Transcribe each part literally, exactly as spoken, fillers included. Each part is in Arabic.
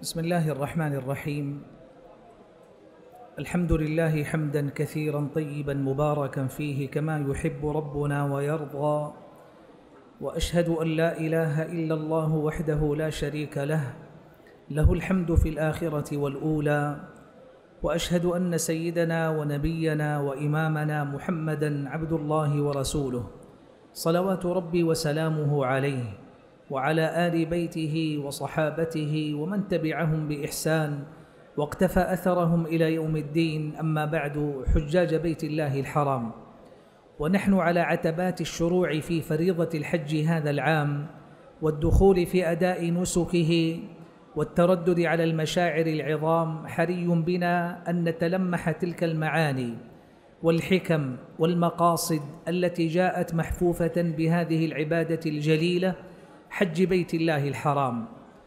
بسم الله الرحمن الرحيم. الحمد لله حمدا كثيرا طيبا مباركا فيه كما يحب ربنا ويرضى، وأشهد أن لا إله إلا الله وحده لا شريك له، له الحمد في الآخرة والأولى، وأشهد أن سيدنا ونبينا وإمامنا محمدا عبد الله ورسوله، صلوات ربي وسلامه عليه وعلى آل بيته وصحابته ومن تبعهم بإحسان واقتفى أثرهم إلى يوم الدين. أما بعد، حجاج بيت الله الحرام، ونحن على عتبات الشروع في فريضة الحج هذا العام والدخول في أداء نسكه والتردد على المشاعر العظام، حري بنا أن نتلمح تلك المعاني والحكم والمقاصد التي جاءت محفوفة بهذه العبادة الجليلة، حج بيت الله الحرام.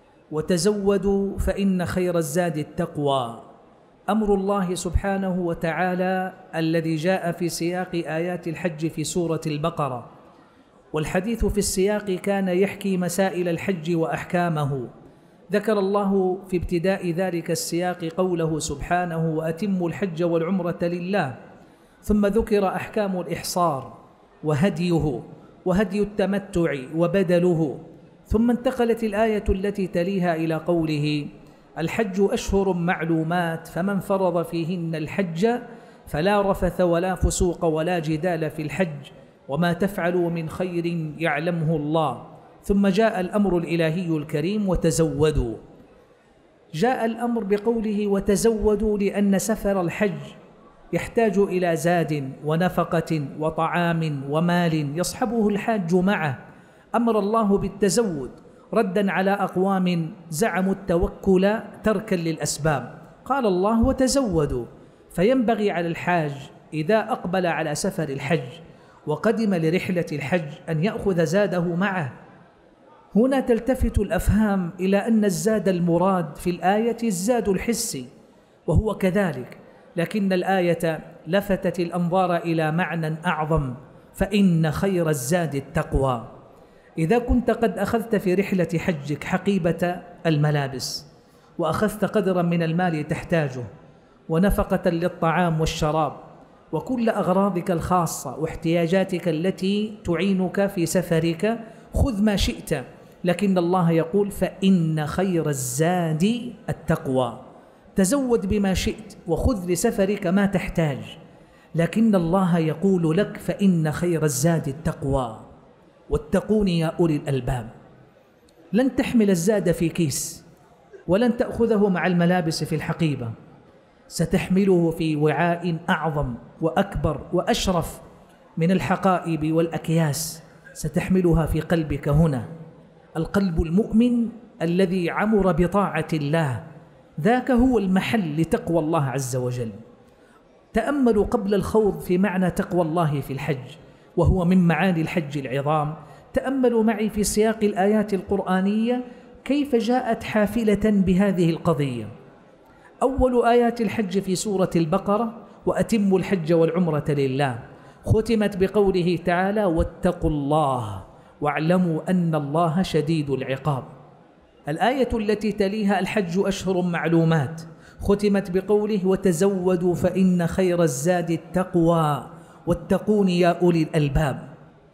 وتزودوا فإن خير الزاد التقوى، أمر الله سبحانه وتعالى الذي جاء في سياق آيات الحج في سورة البقرة، والحديث في السياق كان يحكي مسائل الحج وأحكامه. ذكر الله في ابتداء ذلك السياق قوله سبحانه: وأتموا الحج والعمرة لله، ثم ذكر أحكام الإحصار وهديه وهدي التمتع وبدله، ثم انتقلت الآية التي تليها إلى قوله: الحج أشهر معلومات، فمن فرض فيهن الحج فلا رفث ولا فسوق ولا جدال في الحج، وما تفعلوا من خير يعلمه الله. ثم جاء الأمر الإلهي الكريم: وتزودوا. جاء الأمر بقوله وتزودوا لأن سفر الحج يحتاج إلى زاد ونفقة وطعام ومال يصحبه الحاج معه. أمر الله بالتزود ردا على أقوام زعموا التوكل تركا للأسباب. قال الله: وتزودوا. فينبغي على الحاج إذا أقبل على سفر الحج وقدم لرحلة الحج أن يأخذ زاده معه. هنا تلتفت الأفهام إلى أن الزاد المراد في الآية الزاد الحسي، وهو كذلك، لكن الآية لفتت الأنظار إلى معنى أعظم: فإن خير الزاد التقوى. إذا كنت قد أخذت في رحلة حجك حقيبة الملابس، وأخذت قدرا من المال تحتاجه، ونفقة للطعام والشراب، وكل أغراضك الخاصة واحتياجاتك التي تعينك في سفرك، خذ ما شئت، لكن الله يقول: فإن خير الزاد التقوى. تزود بما شئت وخذ لسفرك ما تحتاج، لكن الله يقول لك: فإن خير الزاد التقوى، واتقون يا أولي الألباب. لن تحمل الزاد في كيس، ولن تأخذه مع الملابس في الحقيبة، ستحمله في وعاء أعظم وأكبر وأشرف من الحقائب والأكياس، ستحملها في قلبك هنا. القلب المؤمن الذي عمر بطاعة الله، ذاك هو المحل لتقوى الله عز وجل. تأملوا قبل الخوض في معنى تقوى الله في الحج، وهو من معاني الحج العظام. تأملوا معي في سياق الآيات القرآنية كيف جاءت حافلة بهذه القضية. أول آيات الحج في سورة البقرة: وأتموا الحج والعمرة لله، ختمت بقوله تعالى: واتقوا الله واعلموا أن الله شديد العقاب. الآية التي تليها: الحج أشهر معلومات، ختمت بقوله: وتزودوا فإن خير الزاد التقوى واتقون يا أولي الألباب.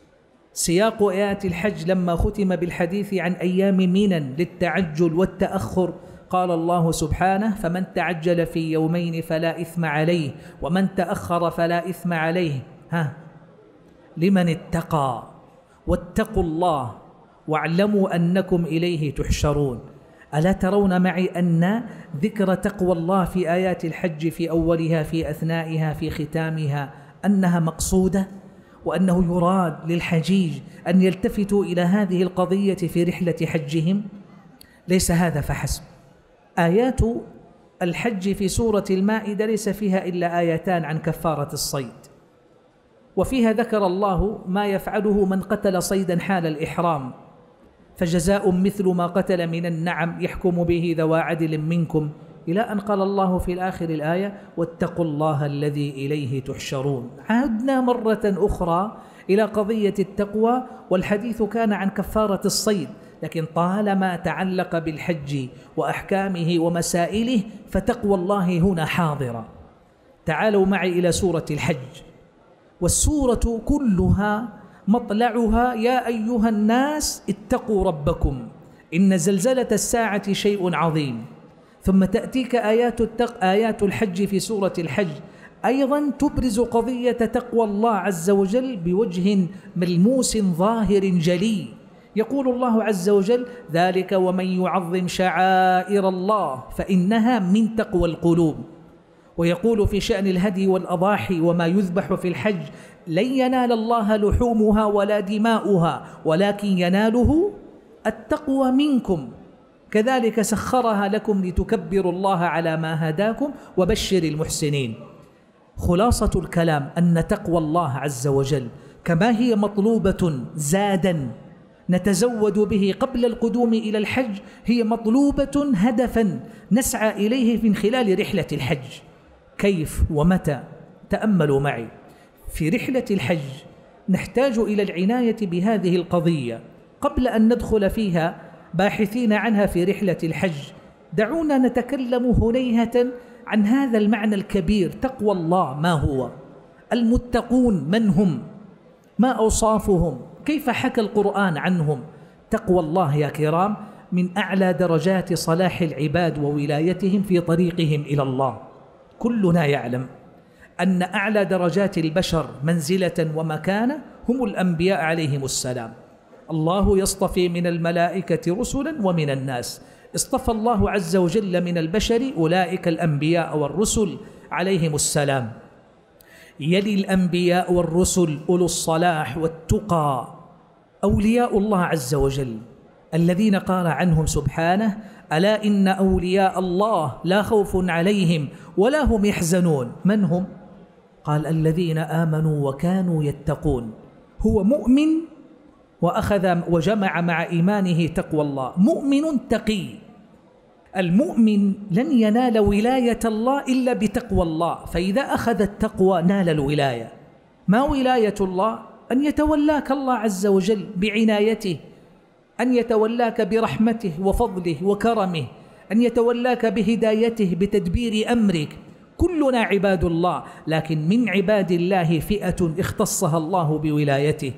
سياق آيات الحج لما ختم بالحديث عن أيام منى للتعجل والتأخر، قال الله سبحانه: فمن تعجل في يومين فلا إثم عليه، ومن تأخر فلا إثم عليه، ها لمن اتقى. واتقوا الله واعلموا أنكم إليه تحشرون. ألا ترون معي أن ذكر تقوى الله في آيات الحج في أولها، في أثنائها، في ختامها، أنها مقصودة، وأنه يراد للحجيج أن يلتفتوا إلى هذه القضية في رحلة حجهم؟ ليس هذا فحسب. آيات الحج في سورة المائدة ليس فيها إلا آيتان عن كفارة الصيد، وفيها ذكر الله ما يفعله من قتل صيدا حال الإحرام، فجزاء مثل ما قتل من النعم يحكم به ذوى عدل منكم، إلى أن قال الله في الآخر الآية: واتقوا الله الذي إليه تحشرون. عادنا مرة أخرى إلى قضية التقوى، والحديث كان عن كفارة الصيد، لكن طالما تعلق بالحج وأحكامه ومسائله فتقوى الله هنا حاضرة. تعالوا معي إلى سورة الحج، والسورة كلها مطلعها يا أيها الناس اتقوا ربكم إن زلزلة الساعة شيء عظيم. ثم تأتيك آيات التق... آيات الحج في سورة الحج أيضا تبرز قضية تقوى الله عز وجل بوجه ملموس ظاهر جلي. يقول الله عز وجل: ذلك ومن يعظم شعائر الله فإنها من تقوى القلوب. ويقول في شأن الهدي والأضاحي وما يذبح في الحج: لن ينال الله لحومها ولا دماؤها ولكن يناله التقوى منكم. كذلك سخرها لكم لتكبروا الله على ما هداكم وبشر المحسنين. خلاصة الكلام أن تقوى الله عز وجل كما هي مطلوبة زادا نتزود به قبل القدوم إلى الحج، هي مطلوبة هدفا نسعى إليه من خلال رحلة الحج. كيف ومتى؟ تأملوا معي. في رحلة الحج نحتاج إلى العناية بهذه القضية قبل أن ندخل فيها باحثين عنها في رحلة الحج. دعونا نتكلم هنيهة عن هذا المعنى الكبير، تقوى الله ما هو؟ المتقون من هم؟ ما أوصافهم؟ كيف حكى القرآن عنهم؟ تقوى الله يا كرام من أعلى درجات صلاح العباد وولايتهم في طريقهم إلى الله. كلنا يعلم أن أعلى درجات البشر منزلة ومكانة هم الأنبياء عليهم السلام. الله يصطفي من الملائكة رسلا ومن الناس. اصطفى الله عز وجل من البشر أولئك الأنبياء والرسل عليهم السلام. يلي الأنبياء والرسل أولو الصلاح والتقى، أولياء الله عز وجل الذين قال عنهم سبحانه: ألا إن أولياء الله لا خوف عليهم ولا هم يحزنون. من هم؟ قال: الذين آمنوا وكانوا يتقون. هو مؤمن وأخذ وجمع مع إيمانه تقوى الله، مؤمن تقي. المؤمن لن ينال ولاية الله إلا بتقوى الله، فإذا أخذ التقوى نال الولاية. ما ولاية الله؟ أن يتولاك الله عز وجل بعنايته، أن يتولاك برحمته وفضله وكرمه، أن يتولاك بهدايته بتدبير أمرك. كلنا عباد الله، لكن من عباد الله فئة اختصها الله بولايته،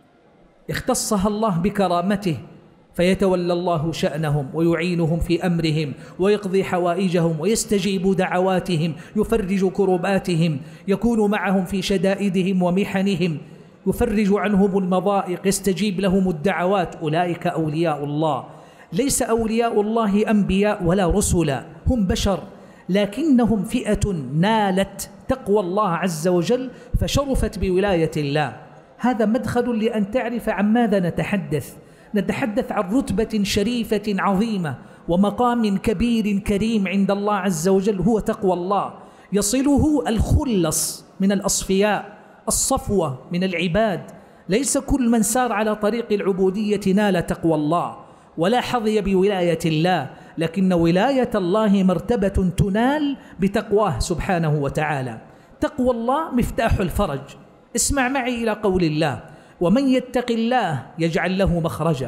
اختصها الله بكرامته، فيتولى الله شأنهم ويعينهم في أمرهم ويقضي حوائجهم ويستجيب دعواتهم، يفرج كرباتهم، يكون معهم في شدائدهم ومحنهم، يفرج عنهم المضائق، يستجيب لهم الدعوات. أولئك أولياء الله. ليس أولياء الله أنبياء ولا رسلا، هم بشر، لكنهم فئة نالت تقوى الله عز وجل فشرفت بولاية الله. هذا مدخل لأن تعرف عن ماذا نتحدث. نتحدث عن رتبة شريفة عظيمة ومقام كبير كريم عند الله عز وجل، هو تقوى الله. يصله الخلص من الأصفياء، الصفوة من العباد. ليس كل من سار على طريق العبودية نال تقوى الله ولا حظي بولاية الله، لكن ولاية الله مرتبة تنال بتقواه سبحانه وتعالى. تقوى الله مفتاح الفرج. اسمع معي إلى قول الله: ومن يتق الله يجعل له مخرجا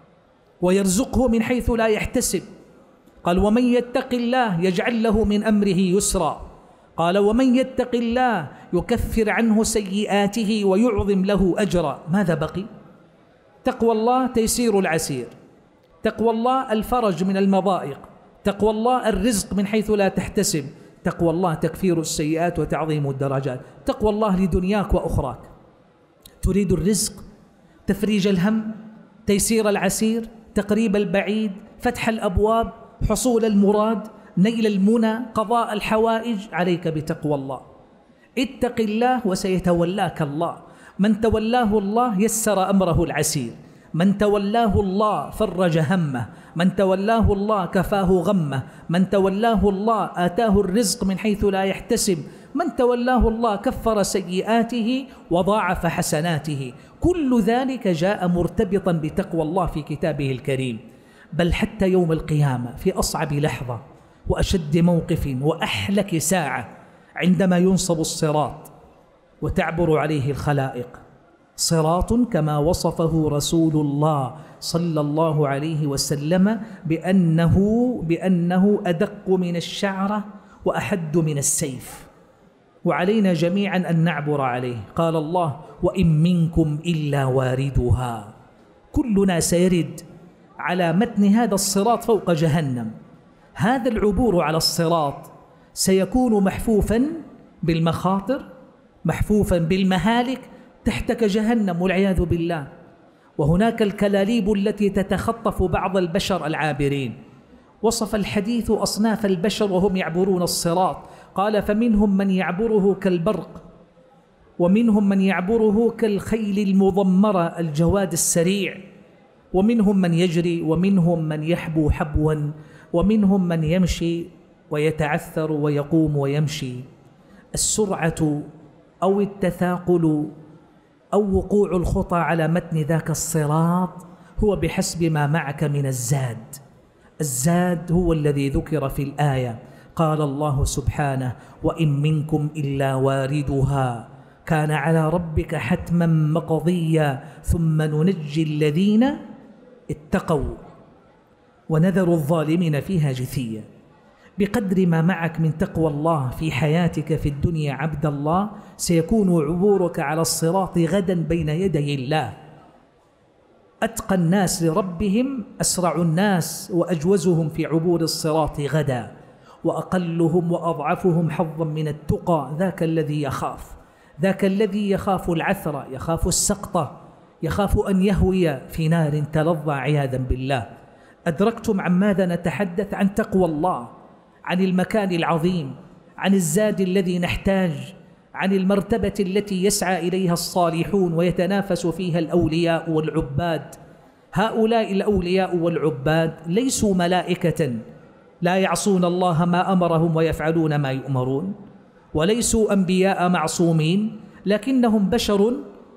ويرزقه من حيث لا يحتسب. قال: ومن يتق الله يجعل له من أمره يسرا. قال: ومن يتق الله يكفر عنه سيئاته ويعظم له أجرا. ماذا بقي؟ تقوى الله تيسير العسير، تقوى الله الفرج من المضائق، تقوى الله الرزق من حيث لا تحتسب، تقوى الله تكفير السيئات وتعظيم الدرجات، تقوى الله لدنياك وأخراك. تريد الرزق، تفريج الهم، تيسير العسير، تقريب البعيد، فتح الأبواب، حصول المراد، نيل المنى، قضاء الحوائج، عليك بتقوى الله. اتق الله وسيتولاك الله. من تولاه الله يسر أمره العسير، من تولاه الله فرج همه، من تولاه الله كفاه غمه، من تولاه الله آتاه الرزق من حيث لا يحتسب، من تولاه الله كفر سيئاته وضاعف حسناته. كل ذلك جاء مرتبطا بتقوى الله في كتابه الكريم. بل حتى يوم القيامة في أصعب لحظة وأشد موقف وأحلك ساعة، عندما ينصب الصراط وتعبر عليه الخلائق، صراط كما وصفه رسول الله صلى الله عليه وسلم بأنه, بأنه أدق من الشعرة وأحد من السيف، وعلينا جميعا أن نعبر عليه. قال الله: وإن منكم إلا واردها. كلنا سيرد على متن هذا الصراط فوق جهنم. هذا العبور على الصراط سيكون محفوفا بالمخاطر، محفوفا بالمهالك، تحتك جهنم والعياذ بالله. وهناك الكلاليب التي تتخطف بعض البشر العابرين. وصف الحديث أصناف البشر وهم يعبرون الصراط، قال: فمنهم من يعبره كالبرق، ومنهم من يعبره كالخيل المضمرة الجواد السريع، ومنهم من يجري، ومنهم من يحبو حبوا، ومنهم من يمشي ويتعثر ويقوم ويمشي. السرعة أو التثاقل أو وقوع الخطى على متن ذاك الصراط هو بحسب ما معك من الزاد. الزاد هو الذي ذكر في الآية. قال الله سبحانه: وإن منكم إلا واردها كان على ربك حتما مقضيا ثم ننجي الذين اتقوا ونذر الظالمين فيها جثيا. بقدر ما معك من تقوى الله في حياتك في الدنيا عبد الله، سيكون عبورك على الصراط غدا بين يدي الله. أتقى الناس لربهم أسرع الناس وأجوزهم في عبور الصراط غدا، وأقلهم وأضعفهم حظا من التقى ذاك الذي يخاف، ذاك الذي يخاف العثرة، يخاف السقطة، يخاف أن يهوي في نار تلظى عياذا بالله. أدركتم عن ماذا نتحدث؟ عن تقوى الله، عن المكان العظيم، عن الزاد الذي نحتاج، عن المرتبة التي يسعى إليها الصالحون ويتنافس فيها الأولياء والعباد. هؤلاء الأولياء والعباد ليسوا ملائكة لا يعصون الله ما أمرهم ويفعلون ما يؤمرون، وليسوا أنبياء معصومين، لكنهم بشر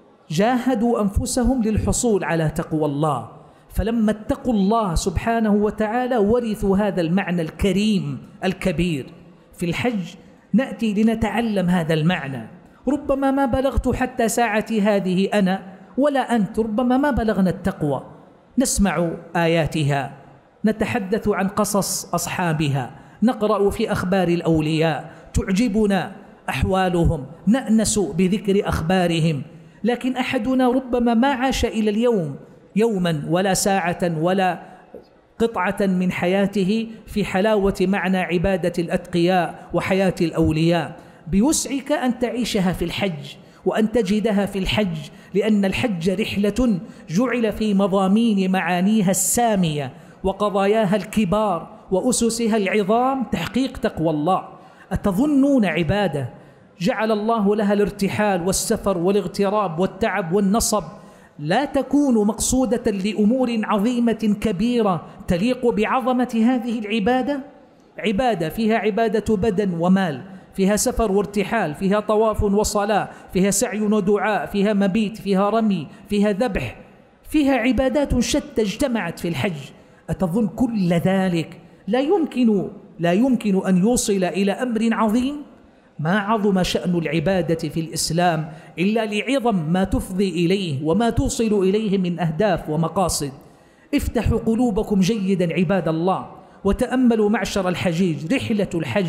جاهدوا أنفسهم للحصول على تقوى الله. فلما اتقوا الله سبحانه وتعالى ورثوا هذا المعنى الكريم الكبير. في الحج نأتي لنتعلم هذا المعنى. ربما ما بلغت حتى ساعتي هذه أنا ولا أنت، ربما ما بلغنا التقوى. نسمع آياتها، نتحدث عن قصص أصحابها، نقرأ في أخبار الأولياء، تعجبنا أحوالهم، نأنس بذكر أخبارهم، لكن أحدنا ربما ما عاش إلى اليوم يوما ولا ساعة ولا قطعة من حياته في حلاوة معنى عبادة الأتقياء وحياة الأولياء. بيسعك أن تعيشها في الحج وأن تجدها في الحج، لأن الحج رحلة جعل في مضامين معانيها السامية وقضاياها الكبار وأسسها العظام تحقيق تقوى الله. أتظنون عبادة جعل الله لها الارتحال والسفر والاغتراب والتعب والنصب لا تكون مقصودة لأمور عظيمة كبيرة تليق بعظمة هذه العبادة؟ عبادة فيها عبادة بدن ومال، فيها سفر وارتحال، فيها طواف وصلاة، فيها سعي ودعاء، فيها مبيت، فيها رمي، فيها ذبح، فيها عبادات شتى اجتمعت في الحج. أتظن كل ذلك لا يمكن لا يمكن أن يوصل إلى أمر عظيم؟ ما عظم شأن العبادة في الإسلام إلا لعظم ما تفضي إليه وما توصل إليه من أهداف ومقاصد. افتحوا قلوبكم جيدا عباد الله وتأملوا معشر الحجيج. رحلة الحج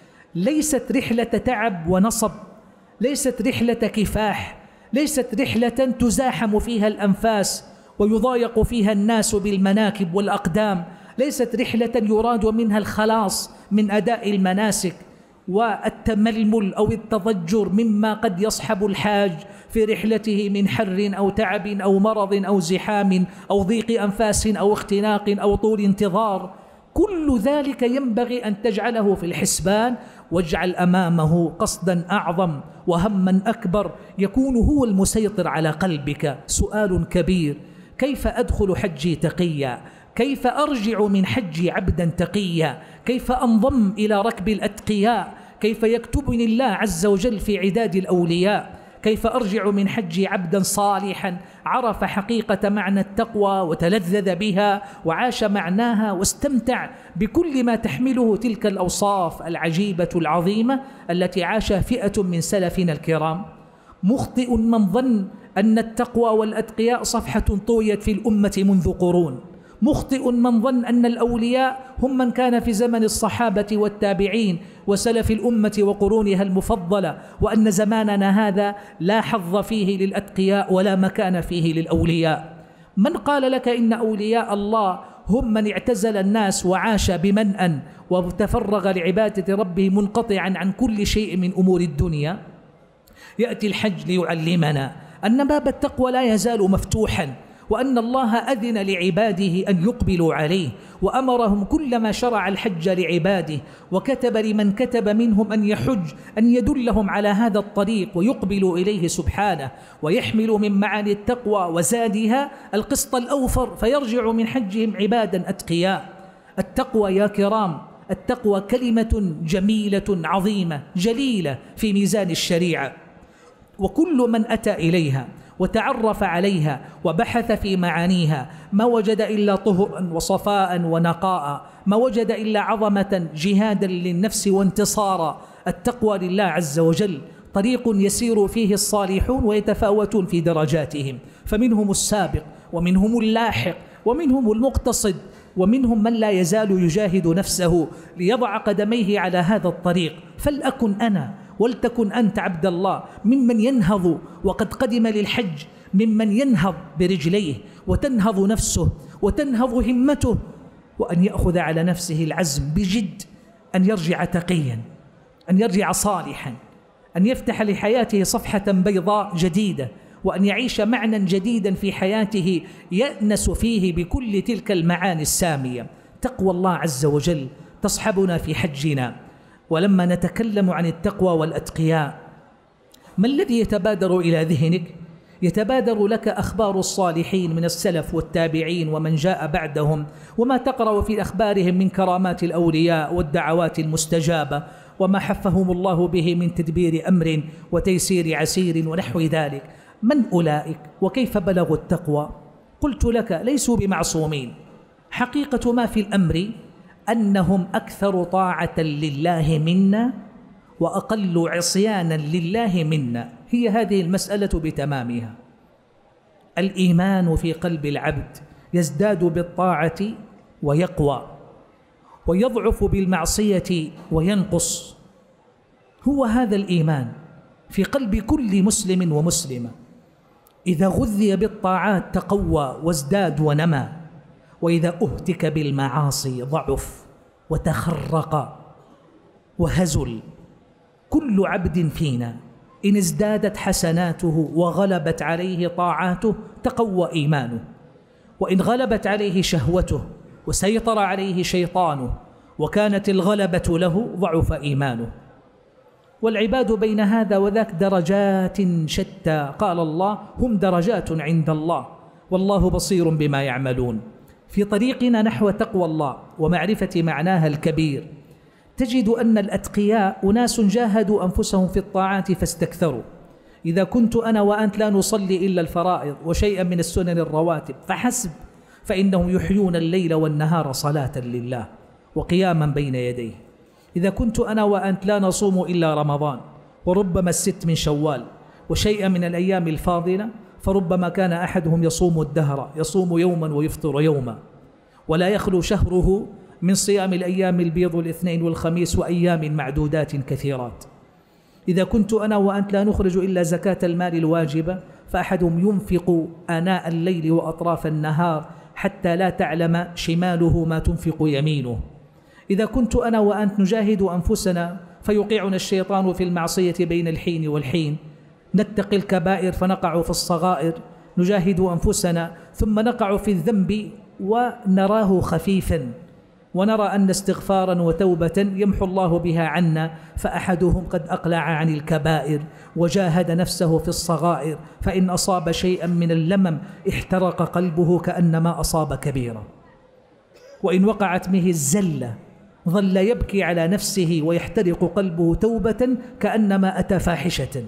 ليست رحلة تعب ونصب، ليست رحلة كفاح، ليست رحلة تزاحم فيها الأنفاس ويضايق فيها الناس بالمناكب والأقدام، ليست رحلة يراد منها الخلاص من أداء المناسك والتململ أو التضجر مما قد يصحب الحاج في رحلته من حر أو تعب أو مرض أو زحام أو ضيق أنفاس أو اختناق أو طول انتظار. كل ذلك ينبغي أن تجعله في الحسبان، واجعل أمامه قصدا أعظم وهما أكبر يكون هو المسيطر على قلبك. سؤال كبير: كيف أدخل حجي تقيا؟ كيف أرجع من حجي عبدا تقيا؟ كيف أنضم إلى ركب الأتقياء؟ كيف يكتبني الله عز وجل في عداد الأولياء؟ كيف أرجع من حجي عبدا صالحا عرف حقيقة معنى التقوى وتلذذ بها وعاش معناها واستمتع بكل ما تحمله تلك الأوصاف العجيبة العظيمة التي عاشها فئة من سلفنا الكرام؟ مخطئ من ظن أن التقوى والأتقياء صفحة طويت في الأمة منذ قرون. مخطئ من ظن أن الأولياء هم من كان في زمن الصحابة والتابعين وسلف الأمة وقرونها المفضلة، وأن زماننا هذا لا حظ فيه للأتقياء ولا مكان فيه للأولياء. من قال لك إن أولياء الله هم من اعتزل الناس وعاش بمنأى وتفرغ لعبادة ربه منقطعا عن كل شيء من أمور الدنيا؟ يأتي الحج ليعلمنا أن باب التقوى لا يزال مفتوحا، وأن الله أذن لعباده أن يقبلوا عليه، وأمرهم كلما شرع الحج لعباده وكتب لمن كتب منهم أن يحج أن يدلهم على هذا الطريق ويقبلوا إليه سبحانه، ويحملوا من معاني التقوى وزادها القسط الأوفر فيرجع من حجهم عبادا أتقياء. التقوى يا كرام، التقوى كلمة جميلة عظيمة جليلة في ميزان الشريعة، وكل من أتى إليها وتعرف عليها وبحث في معانيها ما وجد إلا طهرا وصفاء ونقاء، ما وجد إلا عظمة جهادا للنفس وانتصارا. التقوى لله عز وجل طريق يسير فيه الصالحون ويتفاوتون في درجاتهم، فمنهم السابق ومنهم اللاحق ومنهم المقتصد، ومنهم من لا يزال يجاهد نفسه ليضع قدميه على هذا الطريق. فلأكن أنا ولتكن أنت عبد الله ممن ينهض وقد قدم للحج، ممن ينهض برجليه وتنهض نفسه وتنهض همته، وأن يأخذ على نفسه العزم بجد أن يرجع تقيا، أن يرجع صالحا، أن يفتح لحياته صفحة بيضاء جديدة، وأن يعيش معنى جديدا في حياته يأنس فيه بكل تلك المعاني السامية. تقوى الله عز وجل تصحبنا في حجنا. ولما نتكلم عن التقوى والأتقياء، ما الذي يتبادر إلى ذهنك؟ يتبادر لك أخبار الصالحين من السلف والتابعين ومن جاء بعدهم، وما تقرأ في أخبارهم من كرامات الأولياء والدعوات المستجابة، وما حفهم الله به من تدبير أمر وتيسير عسير ونحو ذلك. من أولئك وكيف بلغوا التقوى؟ قلت لك ليسوا بمعصومين. حقيقة ما في الأمر أنهم أكثر طاعة لله منا وأقل عصيانا لله منا. هي هذه المسألة بتمامها. الإيمان في قلب العبد يزداد بالطاعة ويقوى، ويضعف بالمعصية وينقص. هو هذا الإيمان في قلب كل مسلم ومسلمة. إذا غذي بالطاعات تقوى وازداد ونمى، وإذا أهتك بالمعاصي ضعف وتخرق وهزل. كل عبد فينا إن ازدادت حسناته وغلبت عليه طاعاته تقوى إيمانه، وإن غلبت عليه شهوته وسيطر عليه شيطانه وكانت الغلبة له ضعف إيمانه. والعباد بين هذا وذاك درجات شتى. قال الله: هم درجات عند الله والله بصير بما يعملون. في طريقنا نحو تقوى الله ومعرفة معناها الكبير تجد أن الأتقياء أناس جاهدوا أنفسهم في الطاعات فاستكثروا. إذا كنت أنا وأنت لا نصلي إلا الفرائض وشيئا من السنن الرواتب فحسب، فإنهم يحيون الليل والنهار صلاة لله وقياما بين يديه. إذا كنت أنا وأنت لا نصوم إلا رمضان وربما الست من شوال وشيئا من الأيام الفاضلة، فربما كان أحدهم يصوم الدهر، يصوم يوما ويفطر يوما، ولا يخلو شهره من صيام الأيام البيض الاثنين والخميس وأيام معدودات كثيرات. إذا كنت أنا وأنت لا نخرج إلا زكاة المال الواجبة، فأحدهم ينفق آناء الليل وأطراف النهار حتى لا تعلم شماله ما تنفق يمينه. إذا كنت أنا وأنت نجاهد أنفسنا فيوقعنا الشيطان في المعصية بين الحين والحين، نتقي الكبائر فنقع في الصغائر، نجاهد أنفسنا ثم نقع في الذنب ونراه خفيفا، ونرى أن استغفارا وتوبة يمحو الله بها عنا. فأحدهم قد أقلع عن الكبائر وجاهد نفسه في الصغائر، فإن أصاب شيئا من اللمم احترق قلبه كأنما أصاب كبيرا، وإن وقعت به الزلة ظل يبكي على نفسه ويحترق قلبه توبة كأنما أتى فاحشة.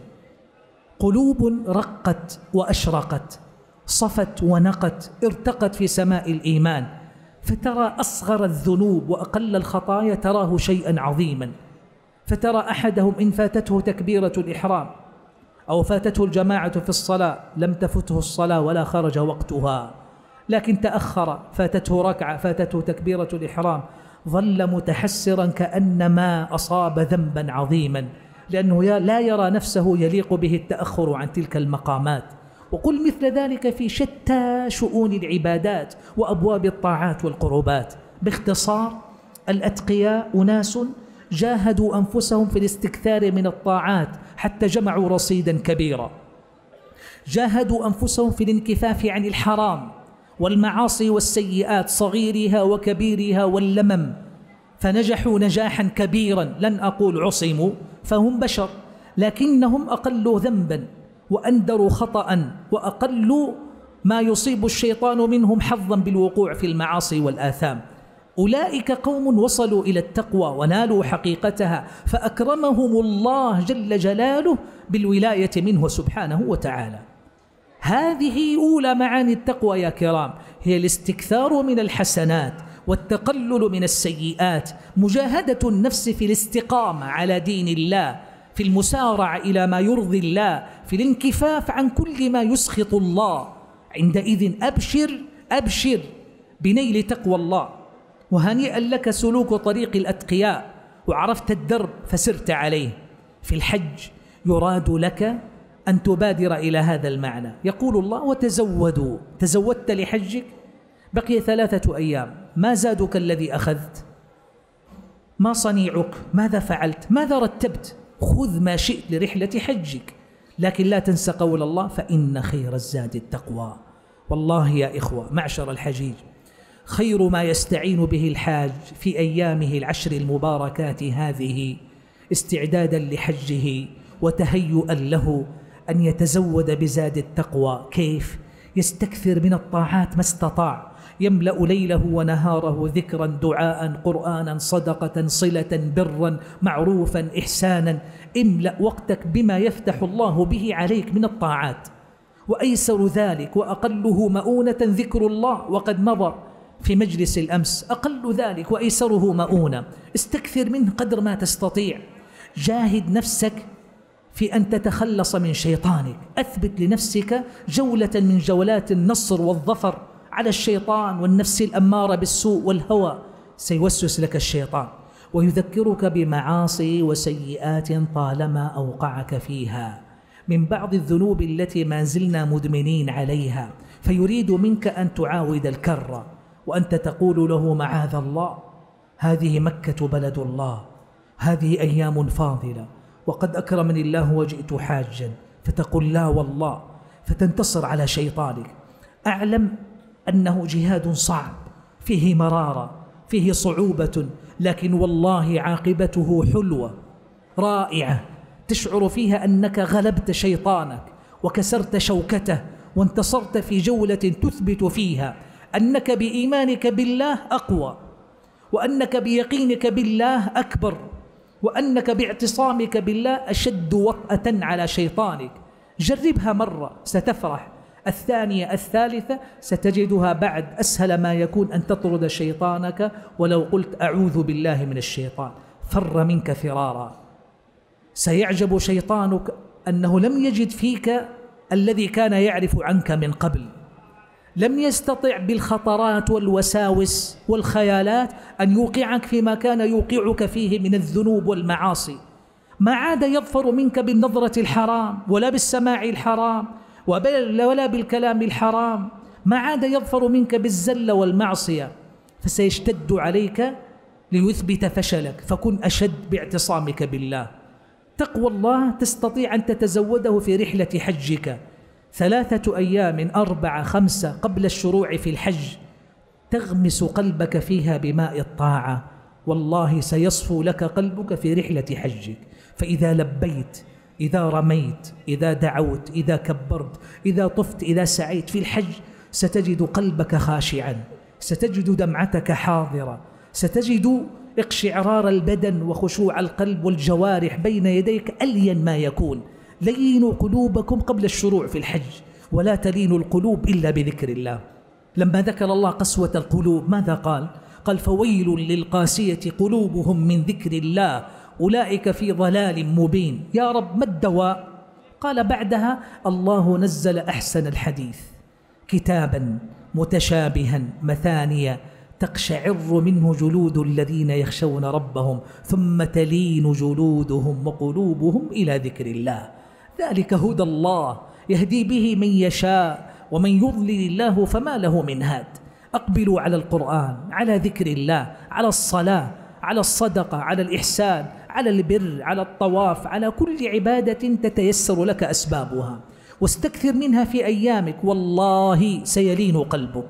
قلوب رقت وأشرقت، صفت ونقت، ارتقت في سماء الإيمان، فترى أصغر الذنوب وأقل الخطايا تراه شيئا عظيما. فترى أحدهم إن فاتته تكبيرة الإحرام أو فاتته الجماعة في الصلاة لم تفته الصلاة ولا خرج وقتها، لكن تأخر، فاتته ركعة، فاتته تكبيرة الإحرام، ظل متحسرا كأنما أصاب ذنبا عظيما، لأنه لا يرى نفسه يليق به التأخر عن تلك المقامات. وقل مثل ذلك في شتى شؤون العبادات وأبواب الطاعات والقربات. باختصار، الأتقياء أناس جاهدوا أنفسهم في الاستكثار من الطاعات حتى جمعوا رصيدا كبيرا، جاهدوا أنفسهم في الانكفاف عن الحرام والمعاصي والسيئات صغيرها وكبيرها واللمم، فنجحوا نجاحا كبيرا. لن أقول عصموا، فهم بشر، لكنهم أقلوا ذنبا وأندروا خطأ وأقلوا ما يصيب الشيطان منهم حظا بالوقوع في المعاصي والآثام. أولئك قوم وصلوا إلى التقوى ونالوا حقيقتها، فأكرمهم الله جل جلاله بالولاية منه سبحانه وتعالى. هذه أولى معاني التقوى يا كرام، هي الاستكثار من الحسنات والتقلل من السيئات، مجاهدة النفس في الاستقامة على دين الله، في المسارعة إلى ما يرضي الله، في الانكفاف عن كل ما يسخط الله. عندئذ أبشر أبشر بنيل تقوى الله، وهنيئا لك سلوك طريق الأتقياء، وعرفت الدرب فسرت عليه. في الحج يراد لك أن تبادر إلى هذا المعنى. يقول الله: وتزودوا. تزودت لحجك، بقي ثلاثة أيام، ما زادك الذي أخذت؟ ما صنيعك؟ ماذا فعلت؟ ماذا رتبت؟ خذ ما شئت لرحلة حجك، لكن لا تنسى قول الله: فإن خير الزاد التقوى. والله يا إخوة معشر الحجيج، خير ما يستعين به الحاج في أيامه العشر المباركات هذه استعدادا لحجه وتهيئا له أن يتزود بزاد التقوى. كيف؟ يستكثر من الطاعات ما استطاع، يملأ ليله ونهاره ذكرا، دعاء، قرآنا، صدقة، صلة، برا، معروفا، إحسانا. املأ وقتك بما يفتح الله به عليك من الطاعات، وأيسر ذلك وأقله مؤونة ذكر الله، وقد مضى في مجلس الأمس أقل ذلك وأيسره مؤونة. استكثر منه قدر ما تستطيع، جاهد نفسك في أن تتخلص من شيطانك، أثبت لنفسك جولة من جولات النصر والظفر على الشيطان والنفس الأمارة بالسوء والهوى. سيوسوس لك الشيطان ويذكرك بمعاصي وسيئات طالما أوقعك فيها من بعض الذنوب التي ما زلنا مدمنين عليها، فيريد منك أن تعاود الكرة، وأنت تقول له: معاذ الله، هذه مكة بلد الله، هذه أيام فاضلة، وقد أكرمني الله وجئت حاجا. فتقول: لا والله، فتنتصر على شيطانك. أعلم أنه جهاد صعب، فيه مرارة، فيه صعوبة، لكن والله عاقبته حلوة رائعة، تشعر فيها أنك غلبت شيطانك وكسرت شوكته وانتصرت في جولة تثبت فيها أنك بإيمانك بالله أقوى، وأنك بيقينك بالله أكبر، وأنك باعتصامك بالله أشد وطأة على شيطانك. جربها مرة ستفرح، الثانية الثالثة ستجدها بعد أسهل ما يكون أن تطرد شيطانك ولو قلت: أعوذ بالله من الشيطان، فر منك فرارا. سيعجب شيطانك أنه لم يجد فيك الذي كان يعرف عنك من قبل، لم يستطع بالخطرات والوساوس والخيالات أن يوقعك فيما كان يوقعك فيه من الذنوب والمعاصي. ما عاد يظفر منك بالنظرة الحرام ولا بالسماع الحرام ولا بالكلام الحرام، ما عاد يظفر منك بالزلة والمعصية، فسيشتد عليك ليثبت فشلك، فكن أشد باعتصامك بالله. تقوى الله تستطيع أن تتزوده في رحلة حجك، ثلاثة أيام، أربعة، خمسة قبل الشروع في الحج، تغمس قلبك فيها بماء الطاعة، والله سيصفو لك قلبك في رحلة حجك. فإذا لبيت، إذا رميت، إذا دعوت، إذا كبرت، إذا طفت، إذا سعيت في الحج، ستجد قلبك خاشعا، ستجد دمعتك حاضرة، ستجد اقشعرار البدن وخشوع القلب والجوارح بين يديك ألين ما يكون. لينوا قلوبكم قبل الشروع في الحج، ولا تلين القلوب إلا بذكر الله. لما ذكر الله قسوة القلوب ماذا قال؟ قال: فويل للقاسية قلوبهم من ذكر الله أولئك في ضلال مبين. يا رب، ما الدواء؟ قال بعدها: الله نزل أحسن الحديث كتابا متشابها مثانيا تقشعر منه جلود الذين يخشون ربهم ثم تلين جلودهم وقلوبهم إلى ذكر الله. ذلك هدى الله يهدي به من يشاء ومن يضلل الله فما له من هاد. أقبلوا على القرآن، على ذكر الله، على الصلاة، على الصدقة، على الإحسان، على البر، على الطواف، على كل عبادة تتيسر لك أسبابها، واستكثر منها في أيامك، والله سيلين قلبك،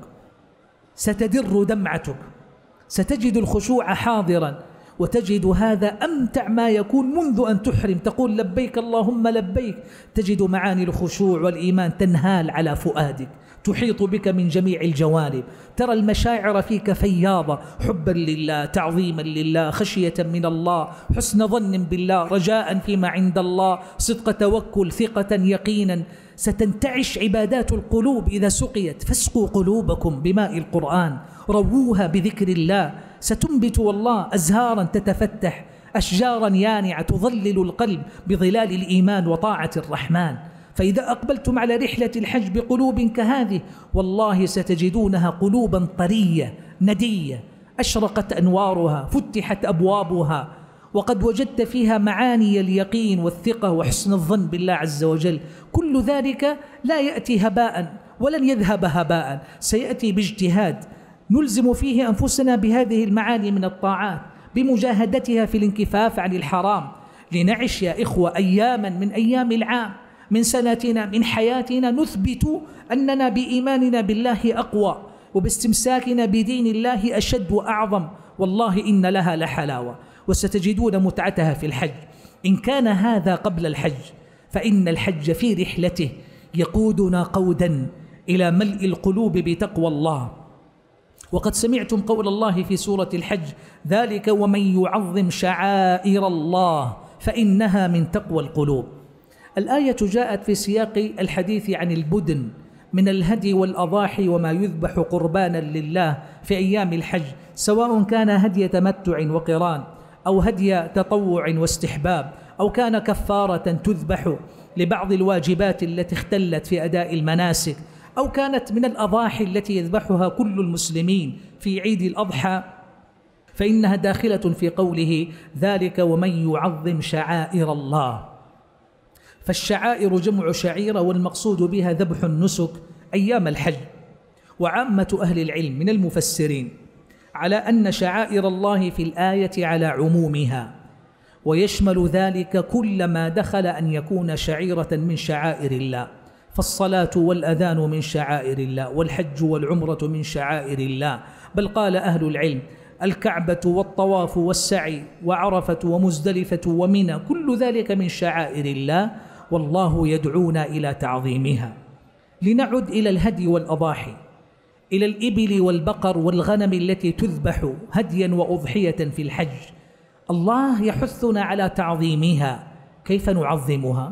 ستدر دمعتك، ستجد الخشوع حاضرا، وتجد هذا أمتع ما يكون منذ أن تحرم. تقول لبيك اللهم لبيك، تجد معاني الخشوع والإيمان تنهال على فؤادك، تحيط بك من جميع الجوانب، ترى المشاعر فيك فياضة، حبا لله، تعظيما لله، خشية من الله، حسن ظن بالله، رجاء فيما عند الله، صدق توكل، ثقة، يقينا. ستنتعش عبادات القلوب إذا سقيت. فاسقوا قلوبكم بماء القرآن، رووها بذكر الله، ستنبت والله أزهارا تتفتح، أشجارا يانعة تظلل القلب بظلال الإيمان وطاعة الرحمن. فإذا أقبلتم على رحلة الحج بقلوب كهذه، والله ستجدونها قلوبا طرية ندية، أشرقت أنوارها، فتحت أبوابها، وقد وجدت فيها معاني اليقين والثقة وحسن الظن بالله عز وجل. كل ذلك لا يأتي هباء ولن يذهب هباء، سيأتي باجتهاد نلزم فيه أنفسنا بهذه المعاني من الطاعات، بمجاهدتها في الانكفاف عن الحرام، لنعش يا إخوة أياما من أيام العام، من سنتنا، من حياتنا، نثبت أننا بإيماننا بالله أقوى، وباستمساكنا بدين الله أشد وأعظم. والله إن لها لحلاوة، وستجدون متعتها في الحج. إن كان هذا قبل الحج، فإن الحج في رحلته يقودنا قودا إلى ملء القلوب بتقوى الله. وقد سمعتم قول الله في سورة الحج: ذلك ومن يعظم شعائر الله فإنها من تقوى القلوب. الآية جاءت في سياق الحديث عن البدن من الهدي والأضاحي وما يذبح قربانا لله في أيام الحج، سواء كان هدي تمتع وقران، أو هدي تطوع واستحباب، أو كان كفارة تذبح لبعض الواجبات التي اختلت في أداء المناسك، أو كانت من الأضاحي التي يذبحها كل المسلمين في عيد الأضحى، فإنها داخلة في قوله: ذلك ومن يعظم شعائر الله. فالشعائر جمع شعيرة، والمقصود بها ذبح النسك أيام الحج. وعامة أهل العلم من المفسرين على أن شعائر الله في الآية على عمومها، ويشمل ذلك كل ما دخل أن يكون شعيرة من شعائر الله. فالصلاة والأذان من شعائر الله، والحج والعمرة من شعائر الله. بل قال أهل العلم: الكعبة والطواف والسعي وعرفة ومزدلفة ومنى، كل ذلك من شعائر الله، والله يدعونا إلى تعظيمها. لنعد إلى الهدي والأضاحي، إلى الإبل والبقر والغنم التي تذبح هديا وأضحية في الحج. الله يحثنا على تعظيمها. كيف نعظمها؟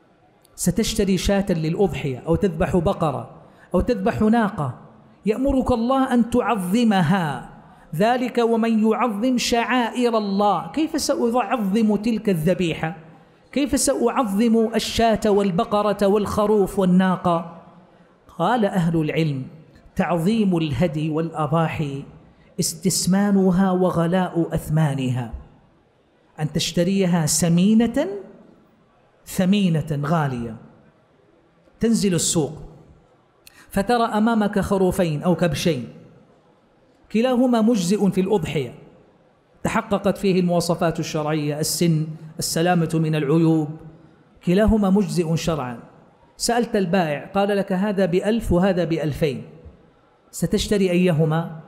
ستشتري شاة للأضحية، أو تذبح بقرة، أو تذبح ناقة، يأمرك الله أن تعظمها. ذلك ومن يعظم شعائر الله. كيف سأعظم تلك الذبيحة؟ كيف سأعظم الشاة والبقرة والخروف والناقة؟ قال أهل العلم: تعظيم الهدي والأضاحي استثمانها وغلاء أثمانها، أن تشتريها سمينة ثمينة غالية، تنزل السوق فترى أمامك خروفين أو كبشين، كلاهما مجزئ في الأضحية، تحققت فيه المواصفات الشرعية: السن، السلامة من العيوب، كلاهما مجزئ شرعا. سألت البائع قال لك هذا بألف وهذا بألفين، ستشتري أيهما؟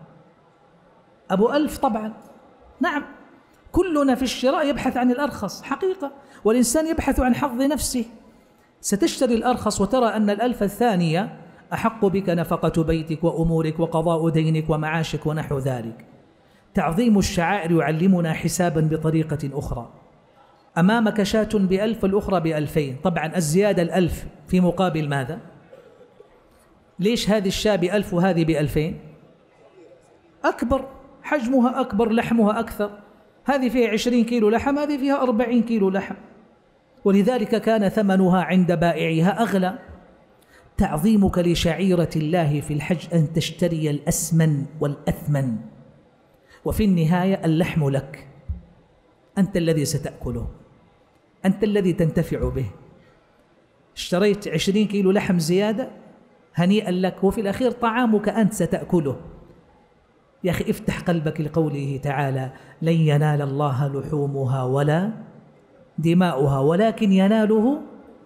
أبو ألف طبعا. نعم، كلنا في الشراء يبحث عن الأرخص حقيقة، والإنسان يبحث عن حظ نفسه. ستشتري الأرخص وترى أن الألف الثانية أحق بك نفقة بيتك وأمورك وقضاء دينك ومعاشك ونحو ذلك. تعظيم الشعائر يعلمنا حسابا بطريقة أخرى. أمامك شاة بألف والأخرى بألفين، طبعا الزيادة الألف في مقابل ماذا؟ ليش هذه الشاة بألف وهذه بألفين؟ أكبر، حجمها أكبر، لحمها أكثر. هذه فيها عشرين كيلو لحم، هذه فيها أربعين كيلو لحم، ولذلك كان ثمنها عند بائعها أغلى. تعظيمك لشعيرة الله في الحج أن تشتري الأسمن والأثمن، وفي النهاية اللحم لك، أنت الذي ستأكله، أنت الذي تنتفع به. اشتريت عشرين كيلو لحم زيادة، هنيئا لك، وفي الأخير طعامك أنت ستأكله. يا أخي افتح قلبك لقوله تعالى: لن ينال الله لحومها ولا دماؤها ولكن يناله.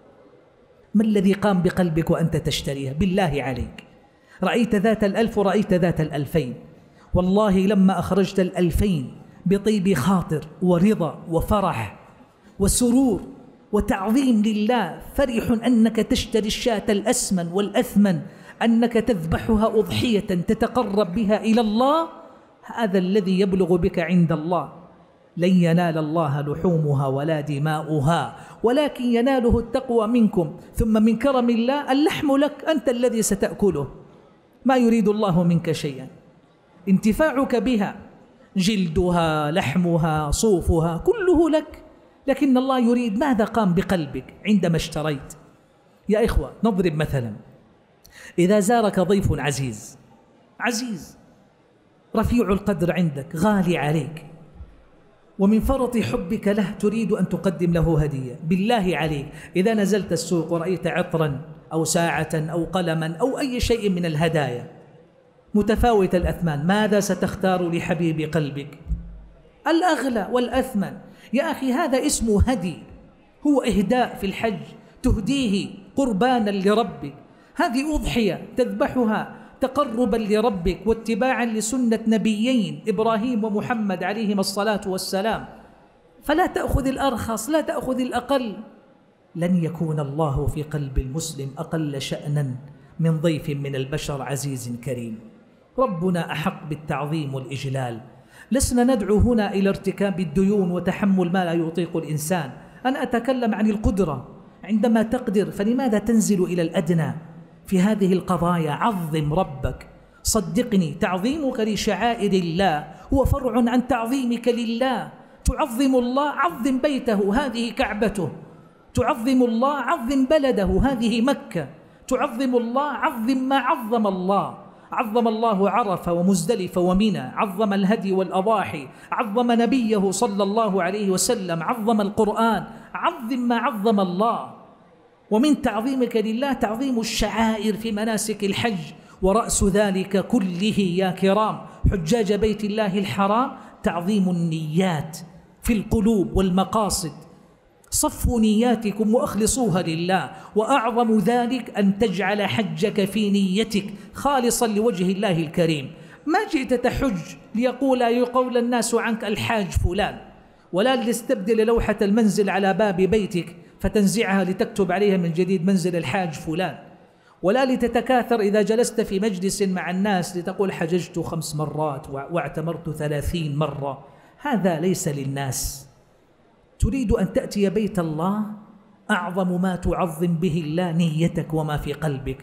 ما الذي قام بقلبك وأنت تشتريها؟ بالله عليك، رأيت ذات الألف ورأيت ذات الألفين، والله لما أخرجت الألفين بطيب خاطر ورضا وفرح وسرور وتعظيم لله، فرح أنك تشتري الشاة الأسمن والأثمن، أنك تذبحها أضحية تتقرب بها إلى الله، هذا الذي يبلغ بك عند الله. لن ينال الله لحومها ولا دماؤها ولكن يناله التقوى منكم. ثم من كرم الله اللحم لك، أنت الذي ستأكله، ما يريد الله منك شيئا، انتفاعك بها، جلدها لحمها صوفها كله لك، لكن الله يريد ماذا قام بقلبك عندما اشتريت. يا إخوة نضرب مثلا، إذا زارك ضيف عزيز عزيز رفيع القدر عندك، غالي عليك، ومن فرط حبك له تريد أن تقدم له هدية، بالله عليك إذا نزلت السوق ورأيت عطرا أو ساعة أو قلما أو أي شيء من الهدايا متفاوت الأثمان، ماذا ستختار لحبيب قلبك؟ الأغلى والأثمن. يا أخي هذا اسمه هدي، هو إهداء في الحج، تهديه قربانا لربك، هذه أضحية تذبحها تقربا لربك واتباعا لسنة نبيين إبراهيم ومحمد عليهما الصلاة والسلام. فلا تأخذ الأرخص، لا تأخذ الأقل. لن يكون الله في قلب المسلم أقل شأنا من ضيف من البشر عزيز كريم. ربنا أحق بالتعظيم والإجلال. لسنا ندعو هنا إلى ارتكاب الديون وتحمل ما لا يطيق الإنسان، أنا أتكلم عن القدرة، عندما تقدر فلماذا تنزل إلى الأدنى في هذه القضايا؟ عظم ربك، صدقني تعظيمك لشعائر الله هو فرع عن تعظيمك لله. تعظم الله، عظم بيته، هذه كعبته. تعظم الله، عظم بلده، هذه مكة. تعظم الله، عظم ما عظم الله. عظم الله عرفة ومزدلفة ومنى، عظم الهدي والأضاحي، عظم نبيه صلى الله عليه وسلم، عظم القرآن، عظم ما عظم الله. ومن تعظيمك لله تعظيم الشعائر في مناسك الحج، ورأس ذلك كله يا كرام حجاج بيت الله الحرام تعظيم النيات في القلوب والمقاصد. صفوا نياتكم وأخلصوها لله، وأعظم ذلك أن تجعل حجك في نيتك خالصا لوجه الله الكريم. ما جئت تحج ليقول يقول الناس عنك الحاج فلان، ولا لتستبدل لوحة المنزل على باب بيتك فتنزعها لتكتب عليها من جديد منزل الحاج فلان، ولا لتتكاثر إذا جلست في مجلس مع الناس لتقول حججت خمس مرات واعتمرت ثلاثين مرة. هذا ليس للناس. تريد أن تأتي بيت الله، أعظم ما تعظم به الله نيتك وما في قلبك،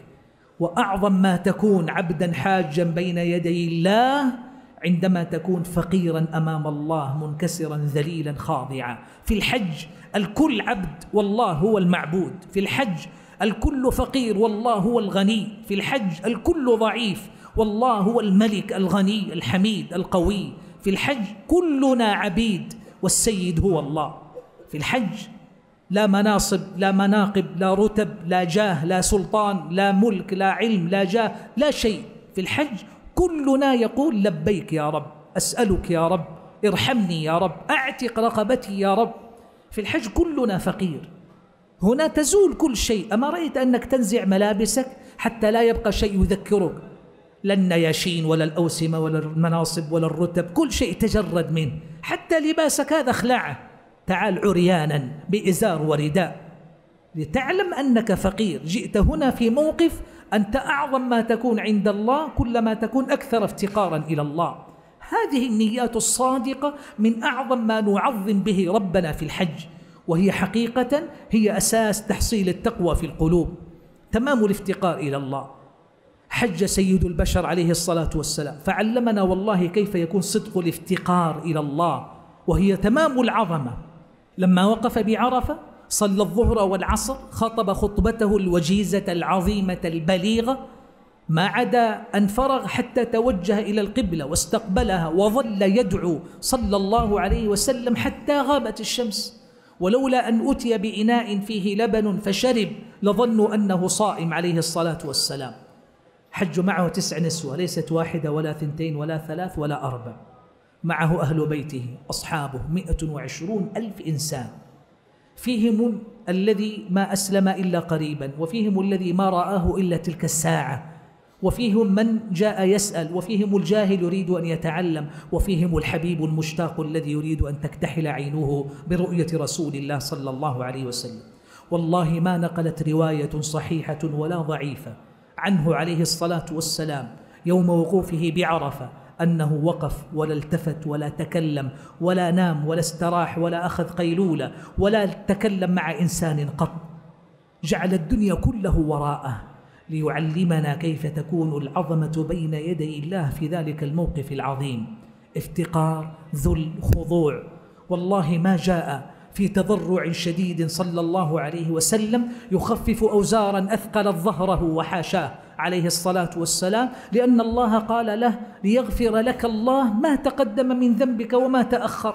وأعظم ما تكون عبدا حاجا بين يدي الله عندما تكون فقيرا أمام الله منكسرا ذليلا خاضعا. في الحج الكل عبد والله هو المعبود، في الحج الكل فقير والله هو الغني، في الحج الكل ضعيف والله هو الملك الغني الحميد القوي. في الحج كلنا عبيد والسيد هو الله. في الحج لا مناصب لا مناقب لا رتب لا جاه لا سلطان لا ملك لا علم لا جاه لا شيء. في الحج كلنا يقول لبيك يا رب، أسألك يا رب، ارحمني يا رب، أعتق رقبتي يا رب. في الحج كلنا فقير. هنا تزول كل شيء. أما رأيت أنك تنزع ملابسك حتى لا يبقى شيء يذكرك، لا النياشين ولا الأوسمة ولا المناصب ولا الرتب، كل شيء تجرد منه، حتى لباسك هذا اخلعه، تعال عريانا بإزار ورداء لتعلم أنك فقير. جئت هنا في موقف أنت أعظم ما تكون عند الله كلما تكون أكثر افتقارا إلى الله. هذه النيات الصادقة من أعظم ما نعظم به ربنا في الحج، وهي حقيقة هي أساس تحصيل التقوى في القلوب، تمام الافتقار إلى الله. حج سيد البشر عليه الصلاة والسلام فعلمنا والله كيف يكون صدق الافتقار إلى الله، وهي تمام العظمة. لما وقف بعرفة صلى الظهر والعصر، خطب خطبته الوجيزة العظيمة البليغة، ما عدا أن فرغ حتى توجه إلى القبلة واستقبلها، وظل يدعو صلى الله عليه وسلم حتى غابت الشمس. ولولا أن أتي بإناء فيه لبن فشرب لظنوا أنه صائم عليه الصلاة والسلام. حج معه تسع نسوة، ليست واحدة ولا ثنتين ولا ثلاث ولا أربع، معه أهل بيته أصحابه مئة وعشرون ألف إنسان، فيهم الذي ما أسلم إلا قريبا، وفيهم الذي ما رآه إلا تلك الساعة، وفيهم من جاء يسأل، وفيهم الجاهل يريد أن يتعلم، وفيهم الحبيب المشتاق الذي يريد أن تكتحل عينه برؤية رسول الله صلى الله عليه وسلم. والله ما نقلت رواية صحيحة ولا ضعيفة عنه عليه الصلاة والسلام يوم وقوفه بعرفة أنه وقف ولا التفت ولا تكلم ولا نام ولا استراح ولا أخذ قيلولة ولا تكلم مع إنسان قط، جعل الدنيا كله وراءه ليعلمنا كيف تكون العظمة بين يدي الله في ذلك الموقف العظيم. افتقار، ذل، خضوع. والله ما جاء في تضرع شديد صلى الله عليه وسلم يخفف أوزارا أثقلت ظهره وحاشاه عليه الصلاة والسلام، لأن الله قال له ليغفر لك الله ما تقدم من ذنبك وما تأخر،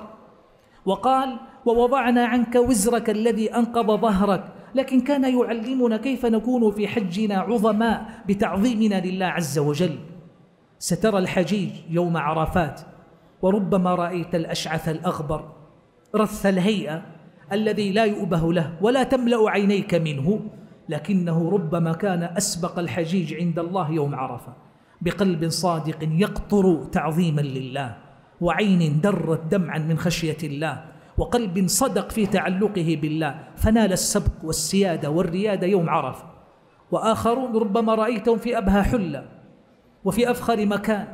وقال ووضعنا عنك وزرك الذي أنقض ظهرك. لكن كان يعلمنا كيف نكون في حجنا عظماء بتعظيمنا لله عز وجل. سترى الحجيج يوم عرفات وربما رأيت الأشعث الأغبر رث الهيئة الذي لا يؤبه له ولا تملأ عينيك منه، لكنه ربما كان أسبق الحجيج عند الله يوم عرفة بقلب صادق يقطر تعظيما لله، وعين درت دمعا من خشية الله، وقلب صدق في تعلقه بالله، فنال السبق والسيادة والريادة يوم عرفة. وآخرون ربما رأيتهم في أبهى حلة وفي أفخر مكان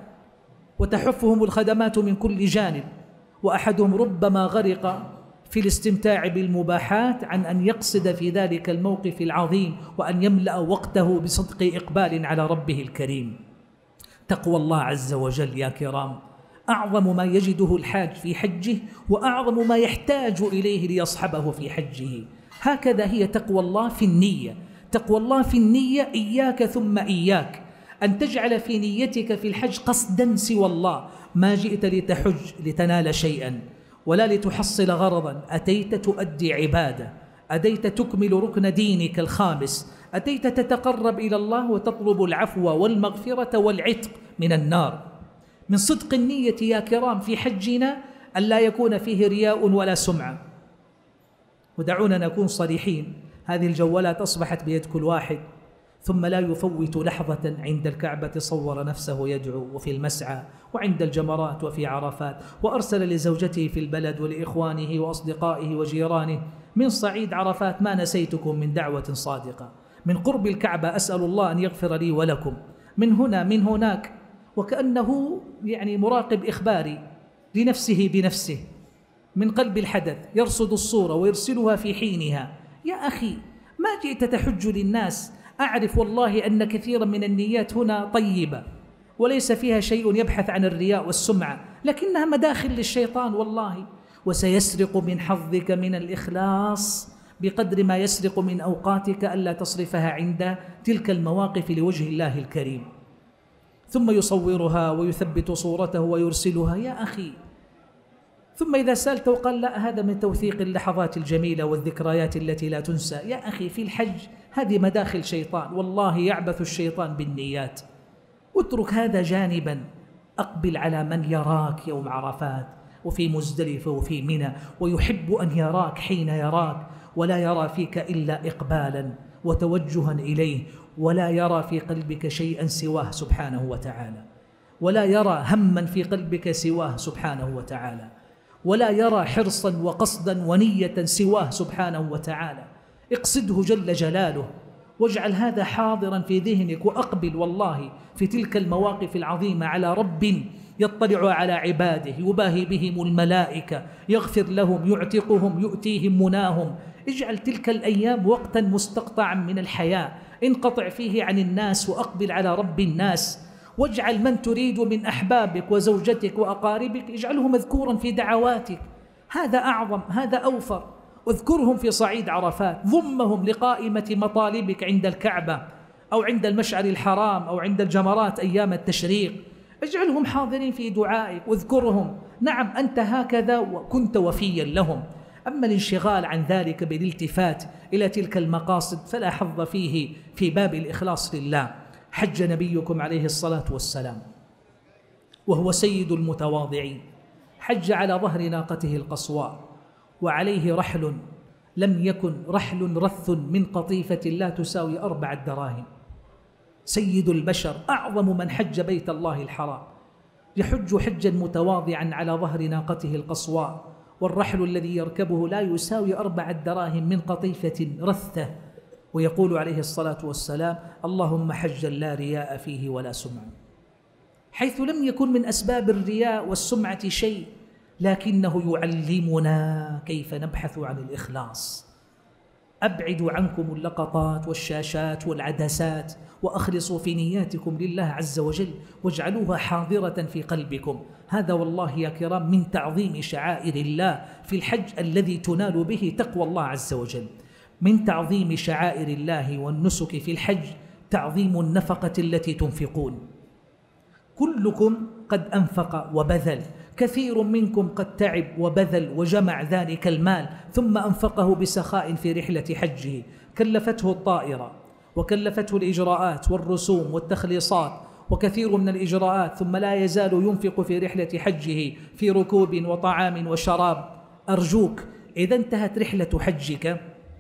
وتحفهم الخدمات من كل جانب، وأحدهم ربما غرق في الاستمتاع بالمباحات عن أن يقصد في ذلك الموقف العظيم وأن يملأ وقته بصدق إقبال على ربه الكريم. تقوى الله عز وجل يا كرام أعظم ما يجده الحاج في حجه، وأعظم ما يحتاج إليه ليصحبه في حجه. هكذا هي تقوى الله في النية. تقوى الله في النية إياك ثم إياك، أن تجعل في نيتك في الحج قصدا سوى الله، ما جئت لتحج لتنال شيئا ولا لتحصل غرضا، أتيت تؤدي عبادة، أتيت تكمل ركن دينك الخامس، أتيت تتقرب إلى الله وتطلب العفو والمغفرة والعتق من النار. من صدق النية يا كرام في حجنا أن لا يكون فيه رياء ولا سمعة. ودعونا نكون صريحين، هذه الجوالات أصبحت بيد كل واحد، ثم لا يفوت لحظة عند الكعبة صور نفسه يدعو، وفي المسعى وعند الجمرات وفي عرفات، وأرسل لزوجته في البلد ولإخوانه وأصدقائه وجيرانه من صعيد عرفات ما نسيتكم من دعوة صادقة. من قرب الكعبة أسأل الله أن يغفر لي ولكم، من هنا من هناك، وكأنه يعني مراقب إخباري لنفسه بنفسه من قلب الحدث، يرصد الصورة ويرسلها في حينها. يا أخي ما جئت تحج للناس، أعرف والله أن كثيرا من النيات هنا طيبة وليس فيها شيء يبحث عن الرياء والسمعة، لكنها مداخل للشيطان والله. وسيسرق من حظك من الإخلاص بقدر ما يسرق من أوقاتك ألا تصرفها عند تلك المواقف لوجه الله الكريم، ثم يصورها ويثبت صورته ويرسلها. يا أخي ثم إذا سألت وقال لا هذا من توثيق اللحظات الجميلة والذكريات التي لا تنسى. يا أخي في الحج هذه مداخل شيطان، والله يعبث الشيطان بالنيات. اترك هذا جانبا، أقبل على من يراك يوم عرفات وفي مزدلفة وفي منى، ويحب أن يراك حين يراك، ولا يرى فيك إلا إقبالا وتوجها إليه، ولا يرى في قلبك شيئا سواه سبحانه وتعالى، ولا يرى هما في قلبك سواه سبحانه وتعالى، ولا يرى حرصا وقصدا ونية سواه سبحانه وتعالى. اقصده جل جلاله، واجعل هذا حاضرا في ذهنك، وأقبل والله في تلك المواقف العظيمة على رب يطلع على عباده، يباهي بهم الملائكة، يغفر لهم، يعتقهم، يؤتيهم مناهم. اجعل تلك الأيام وقتا مستقطعا من الحياة، انقطع فيه عن الناس وأقبل على رب الناس، واجعل من تريد من أحبابك وزوجتك وأقاربك اجعله مذكورا في دعواتك. هذا أعظم، هذا أوفر. اذكرهم في صعيد عرفات، ضمهم لقائمة مطالبك عند الكعبة أو عند المشعر الحرام أو عند الجمرات أيام التشريق، اجعلهم حاضرين في دعائك واذكرهم. نعم أنت هكذا وكنت وفيا لهم. أما الانشغال عن ذلك بالالتفات إلى تلك المقاصد فلا حظ فيه في باب الإخلاص لله. حج نبيكم عليه الصلاة والسلام وهو سيد المتواضعين، حج على ظهر ناقته القصواء وعليه رحل لم يكن رحل رث من قطيفة لا تساوي أربعة دراهم. سيد البشر أعظم من حج بيت الله الحرام يحج حجا متواضعا على ظهر ناقته القصواء، والرحل الذي يركبه لا يساوي أربعة دراهم من قطيفة رثة، ويقول عليه الصلاة والسلام: اللهم حجا لا رياء فيه ولا سمعة، حيث لم يكن من أسباب الرياء والسمعة شيء، لكنه يعلمنا كيف نبحث عن الإخلاص. أبعدوا عنكم اللقطات والشاشات والعدسات، وأخلصوا في نياتكم لله عز وجل واجعلوها حاضرة في قلبكم. هذا والله يا كرام من تعظيم شعائر الله في الحج الذي تنال به تقوى الله عز وجل. من تعظيم شعائر الله والنسك في الحج تعظيم النفقة التي تنفقون. كلكم قد أنفق وبذل، كثير منكم قد تعب وبذل وجمع ذلك المال ثم أنفقه بسخاء في رحلة حجه، كلفته الطائرة وكلفته الإجراءات والرسوم والتخليصات وكثير من الإجراءات، ثم لا يزال ينفق في رحلة حجه في ركوب وطعام وشراب. أرجوك إذا انتهت رحلة حجك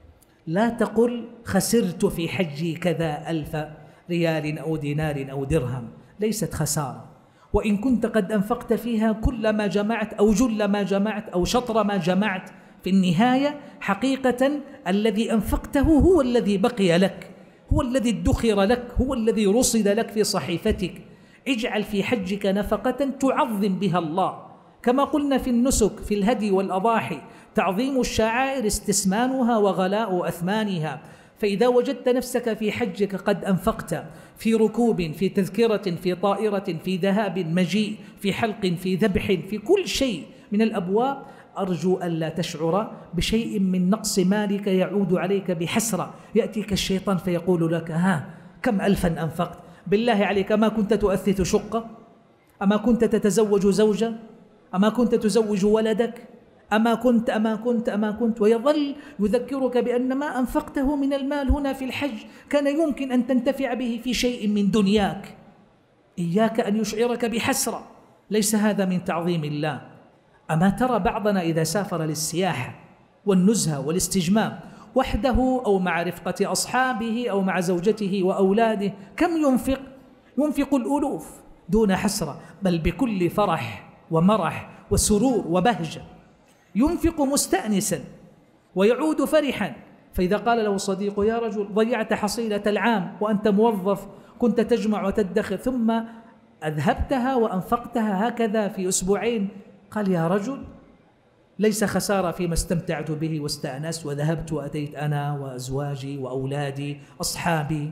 لا تقل خسرت في حجي كذا ألف ريال أو دينار أو درهم، ليست خسارة. وإن كنت قد أنفقت فيها كل ما جمعت أو جل ما جمعت أو شطر ما جمعت، في النهاية حقيقة الذي أنفقته هو الذي بقي لك، هو الذي ادخر لك، هو الذي رصد لك في صحيفتك. اجعل في حجك نفقة تعظم بها الله، كما قلنا في النسك في الهدي والأضاحي: تعظيم الشعائر استسمانها وغلاء أثمانها. فإذا وجدت نفسك في حجك قد أنفقت في ركوب، في تذكرة، في طائرة، في ذهاب مجيء، في حلق، في ذبح، في كل شيء من الأبواب، أرجو ألا تشعر بشيء من نقص مالك يعود عليك بحسرة. يأتيك الشيطان فيقول لك: ها كم ألفا أنفقت؟ بالله عليك ما كنت تؤثث شقة؟ أما كنت تتزوج زوجة؟ أما كنت تزوج ولدك؟ أما كنت أما كنت أما كنت ويظل يذكرك بأن ما أنفقته من المال هنا في الحج كان يمكن أن تنتفع به في شيء من دنياك. إياك أن يشعرك بحسرة، ليس هذا من تعظيم الله. أما ترى بعضنا إذا سافر للسياحة والنزهة والاستجمام وحده أو مع رفقة أصحابه أو مع زوجته وأولاده كم ينفق؟ ينفق الألوف دون حسرة، بل بكل فرح ومرح وسرور وبهجة. ينفق مستأنسا ويعود فرحا. فإذا قال له صديق: يا رجل ضيعت حصيلة العام وأنت موظف، كنت تجمع وتدخر ثم أذهبتها وأنفقتها هكذا في أسبوعين، قال: يا رجل ليس خسارة فيما استمتعت به واستأنست وذهبت وأتيت أنا وأزواجي وأولادي أصحابي.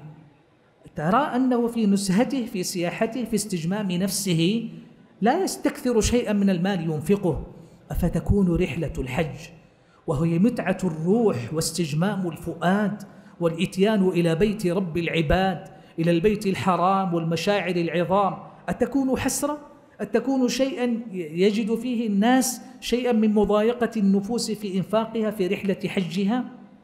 ترى أنه في نزهته في سياحته في استجمام نفسه لا يستكثر شيئا من المال ينفقه. أفتكون رحلة الحج وهي متعة الروح واستجمام الفؤاد والإتيان إلى بيت رب العباد، إلى البيت الحرام والمشاعر العظام، أتكون حسرة؟ أتكون شيئا يجد فيه الناس شيئا من مضايقة النفوس في إنفاقها في رحلة حجها؟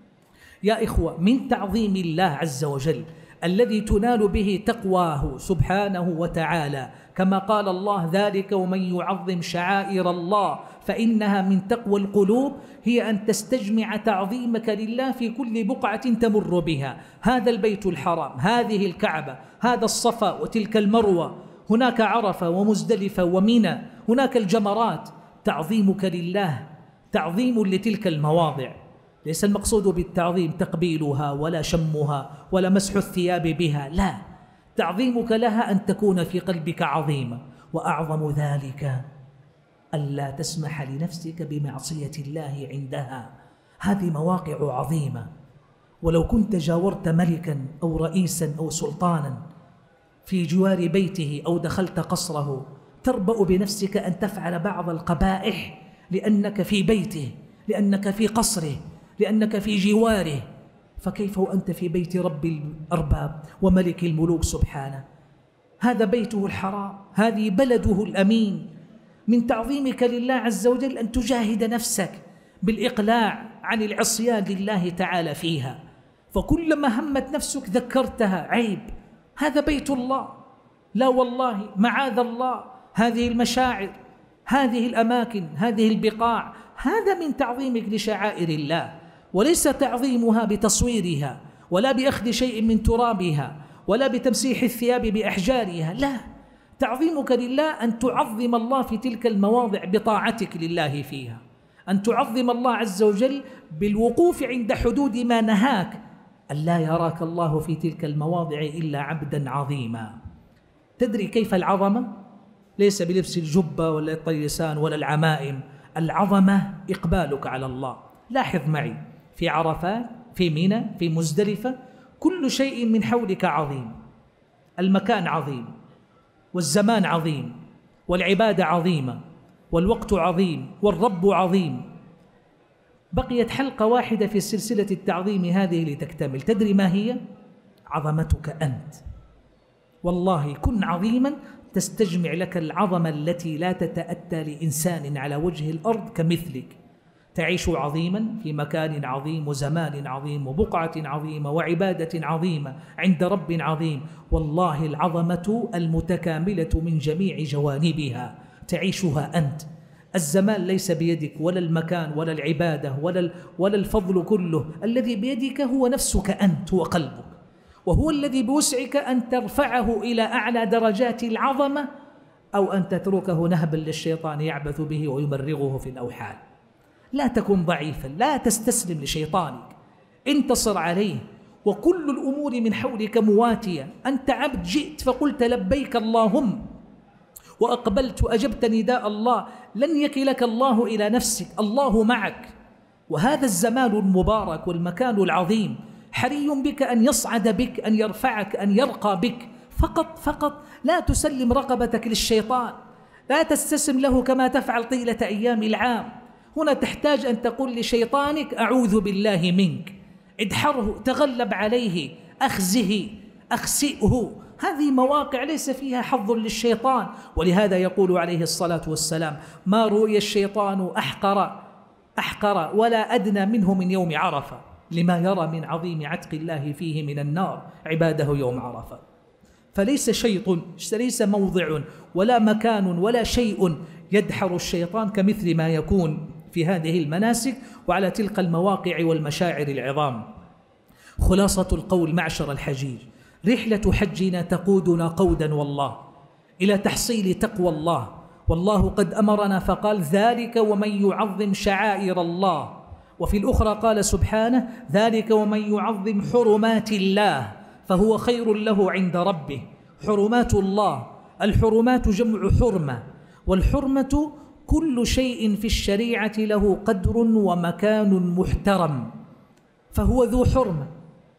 يا إخوة، من تعظيم الله عز وجل الذي تنال به تقواه سبحانه وتعالى، كما قال الله: ذلك ومن يعظم شعائر الله فإنها من تقوى القلوب، هي أن تستجمع تعظيمك لله في كل بقعة تمر بها. هذا البيت الحرام، هذه الكعبة، هذا الصفا وتلك المروة، هناك عرفة ومزدلفة ومنى، هناك الجمرات. تعظيمك لله تعظيم لتلك المواضع. ليس المقصود بالتعظيم تقبيلها ولا شمها ولا مسح الثياب بها، لا، تعظيمك لها أن تكون في قلبك عظيمة. وأعظم ذلك ألا تسمح لنفسك بمعصية الله عندها. هذه مواقع عظيمة. ولو كنت جاورت ملكا أو رئيسا أو سلطانا في جوار بيته أو دخلت قصره، تربأ بنفسك أن تفعل بعض القبائح لأنك في بيته، لأنك في قصره، لأنك في جواره، فكيف وأنت في بيت رب الأرباب وملك الملوك سبحانه؟ هذا بيته الحرام، هذه بلده الأمين. من تعظيمك لله عز وجل أن تجاهد نفسك بالإقلاع عن العصيان لله تعالى فيها، فكلما همت نفسك ذكرتها عيب، هذا بيت الله. لا والله معاذ الله، هذه المشاعر، هذه الأماكن، هذه البقاع، هذا من تعظيمك لشعائر الله، وليس تعظيمها بتصويرها ولا بأخذ شيء من ترابها ولا بتمسيح الثياب بأحجارها، لا، تعظيمك لله أن تعظم الله في تلك المواضع بطاعتك لله فيها، أن تعظم الله عز وجل بالوقوف عند حدود ما نهاك، أن لا يراك الله في تلك المواضع إلا عبدا عظيما. تدري كيف العظمة؟ ليس بلبس الجبة ولا الطيلسان ولا العمائم، العظمة إقبالك على الله. لاحظ معي في عرفات، في منى، في مزدلفة، كل شيء من حولك عظيم، المكان عظيم، والزمان عظيم، والعبادة عظيمة، والوقت عظيم، والرب عظيم. بقيت حلقة واحدة في سلسلة التعظيم هذه لتكتمل، تدري ما هي؟ عظمتك أنت. والله كن عظيما تستجمع لك العظمة التي لا تتأتى لإنسان على وجه الأرض كمثلك. تعيش عظيما في مكان عظيم وزمان عظيم وبقعة عظيمة وعبادة عظيمة عند رب عظيم، والله العظمة المتكاملة من جميع جوانبها تعيشها أنت. الزمان ليس بيدك، ولا المكان، ولا العبادة، ولا ولا الفضل كله، الذي بيدك هو نفسك أنت، هو قلبك، وهو الذي بوسعك أن ترفعه إلى أعلى درجات العظمة أو أن تتركه نهبا للشيطان يعبث به ويمرغه في الأوحال. لا تكن ضعيفا، لا تستسلم لشيطانك، انتصر عليه، وكل الأمور من حولك مواتية. أنت عبد، جئت فقلت لبيك اللهم وأقبلت وأجبت نداء الله، لن يكلك الله إلى نفسك، الله معك. وهذا الزمان المبارك والمكان العظيم حري بك أن يصعد بك، أن يرفعك، أن يرقى بك، فقط فقط لا تسلم رقبتك للشيطان، لا تستسلم له كما تفعل طيلة أيام العام. هنا تحتاج أن تقول لشيطانك أعوذ بالله منك، ادحره، تغلب عليه، أخزه، أخسئه. هذه مواقع ليس فيها حظ للشيطان، ولهذا يقول عليه الصلاة والسلام ما رؤي الشيطان أحقر أحقر ولا أدنى منه من يوم عرفة، لما يرى من عظيم عتق الله فيه من النار عباده يوم عرفة. فليس شيء، ليس موضع ولا مكان ولا شيء يدحر الشيطان كمثل ما يكون في هذه المناسك وعلى تلك المواقع والمشاعر العظام. خلاصة القول معشر الحجيج، رحلة حجنا تقودنا قودا والله إلى تحصيل تقوى الله، والله قد أمرنا فقال ذلك ومن يعظم شعائر الله، وفي الأخرى قال سبحانه ذلك ومن يعظم حرمات الله فهو خير له عند ربه. حرمات الله، الحرمات جمع حرمة، والحرمة كل شيء في الشريعة له قدر ومكان محترم، فهو ذو حرمة.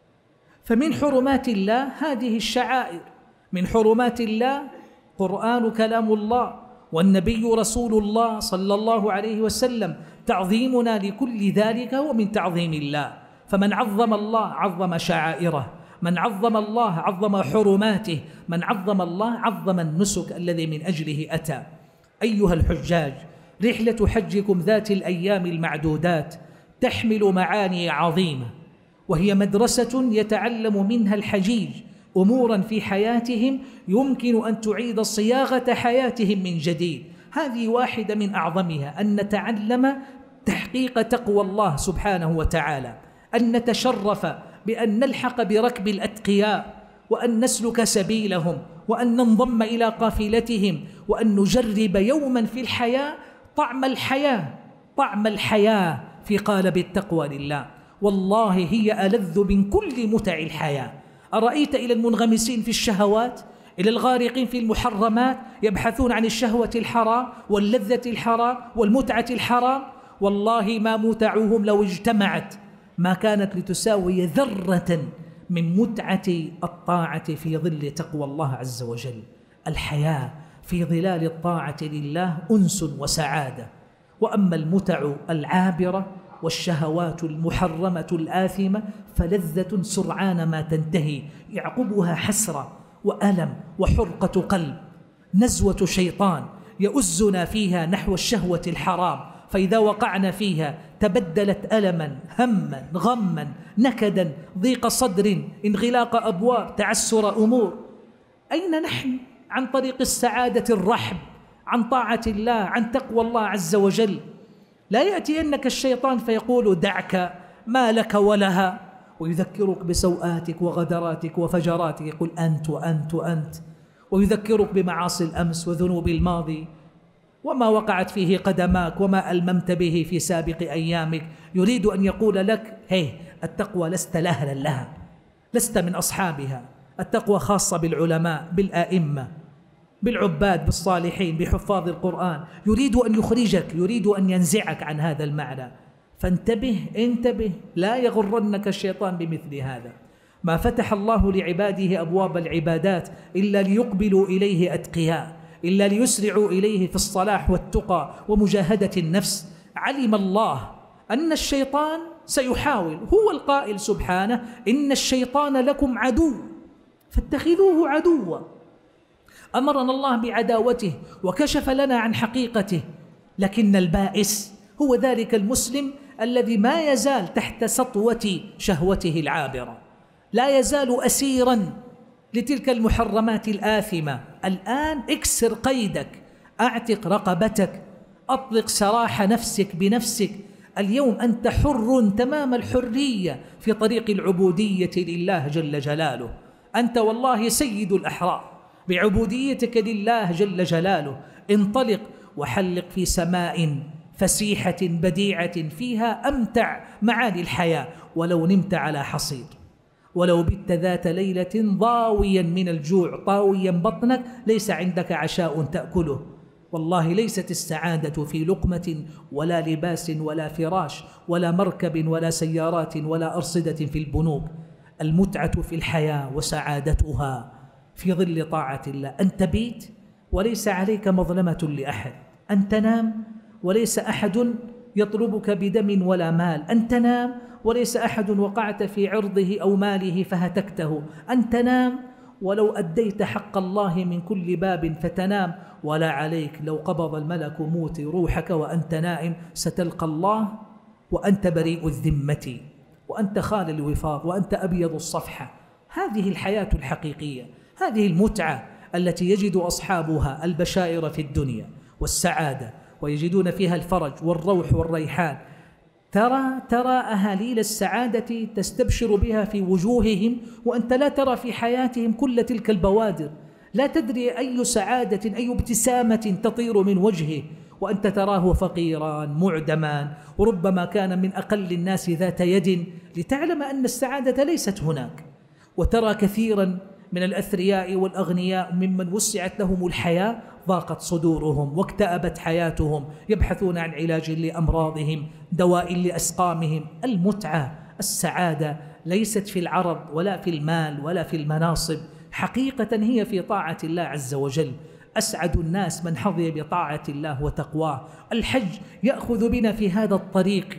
فمن حرمات الله هذه الشعائر، من حرمات الله قرآن كلام الله والنبي رسول الله صلى الله عليه وسلم، تعظيمنا لكل ذلك ومن تعظيم الله. فمن عظم الله عظم شعائره، من عظم الله عظم حرماته، من عظم الله عظم النسك الذي من أجله أتى. أيها الحجاج، رحلة حجكم ذات الأيام المعدودات تحمل معاني عظيمة، وهي مدرسة يتعلم منها الحجيج أمورا في حياتهم يمكن أن تعيد صياغة حياتهم من جديد. هذه واحدة من أعظمها، أن نتعلم تحقيق تقوى الله سبحانه وتعالى، أن نتشرف بأن نلحق بركب الأتقياء وأن نسلك سبيلهم وأن ننضم إلى قافلتهم، وأن نجرب يوما في الحياة طعم الحياة، طعم الحياة في قالب التقوى لله. والله هي ألذ من كل متع الحياة. أرأيت إلى المنغمسين في الشهوات، إلى الغارقين في المحرمات يبحثون عن الشهوة الحرام واللذة الحرام والمتعة الحرام، والله ما متعهم لو اجتمعت ما كانت لتساوي ذرة من متعة الطاعة في ظل تقوى الله عز وجل. الحياة في ظلال الطاعة لله أنس وسعادة. وأما المتع العابرة والشهوات المحرمة الآثمة فلذة سرعان ما تنتهي، يعقبها حسرة وألم وحرقة قلب، نزوة شيطان يؤزنا فيها نحو الشهوة الحرام، فإذا وقعنا فيها تبدلت ألما هما غما نكدا ضيق صدر انغلاق أبواب تعسر أمور. أين نحن عن طريق السعادة الرحب، عن طاعة الله، عن تقوى الله عز وجل؟ لا يأتينك الشيطان فيقول دعك ما لك ولها، ويذكرك بسوآتك وغدراتك وفجراتك، يقول أنت وأنت وأنت، ويذكرك بمعاصي الأمس وذنوب الماضي وما وقعت فيه قدماك وما ألممت به في سابق أيامك. يريد أن يقول لك هي التقوى لست لهلا لها، لست من أصحابها. التقوى خاصة بالعلماء، بالآئمة، بالعباد، بالصالحين، بحفاظ القرآن. يريد أن يخرجك، يريد أن ينزعك عن هذا المعنى. فانتبه انتبه، لا يغرنك الشيطان بمثل هذا. ما فتح الله لعباده أبواب العبادات إلا ليقبلوا إليه أتقياء، إلا ليسرعوا إليه في الصلاح والتقى ومجاهدة النفس. علم الله أن الشيطان سيحاول، هو القائل سبحانه إن الشيطان لكم عدو فاتخذوه عدوا. أمرنا الله بعداوته وكشف لنا عن حقيقته، لكن البائس هو ذلك المسلم الذي ما يزال تحت سطوة شهوته العابرة، لا يزال أسيرا لتلك المحرمات الآثمة. الآن اكسر قيدك، أعتق رقبتك، أطلق سراح نفسك بنفسك. اليوم أنت حر تمام الحرية في طريق العبودية لله جل جلاله. أنت والله سيد الأحرار بعبوديتك لله جل جلاله. انطلق وحلق في سماء فسيحة بديعة فيها أمتع معاني الحياة، ولو نمت على حصير، ولو بت ذات ليلة ضاويا من الجوع طاويا بطنك ليس عندك عشاء تأكله. والله ليست السعادة في لقمة ولا لباس ولا فراش ولا مركب ولا سيارات ولا أرصدة في البنوك. المتعة في الحياة وسعادتها في ظل طاعة الله. أن تبيت وليس عليك مظلمة لأحد، أن تنام وليس أحد يطلبك بدم ولا مال، أن تنام وليس أحد وقعت في عرضه أو ماله فهتكته، أن تنام ولو أديت حق الله من كل باب فتنام، ولا عليك لو قبض الملك موت روحك وأنت نائم ستلقى الله وأنت بريء الذمة وأنت خال الوفاض وأنت أبيض الصفحة. هذه الحياة الحقيقية، هذه المتعة التي يجد أصحابها البشائر في الدنيا والسعادة ويجدون فيها الفرج والروح والريحان. ترى ترى أهاليل السعادة تستبشر بها في وجوههم وأنت لا ترى في حياتهم كل تلك البوادر. لا تدري أي سعادة أي ابتسامة تطير من وجهه وأنت تراه فقيرا معدما، وربما كان من أقل الناس ذات يد، لتعلم أن السعادة ليست هناك. وترى كثيرا من الأثرياء والأغنياء ممن وسعت لهم الحياة ضاقت صدورهم واكتأبت حياتهم، يبحثون عن علاج لأمراضهم، دواء لأسقامهم. المتعة السعادة ليست في العرض ولا في المال ولا في المناصب، حقيقة هي في طاعة الله عز وجل. أسعد الناس من حظي بطاعة الله وتقواه. الحج يأخذ بنا في هذا الطريق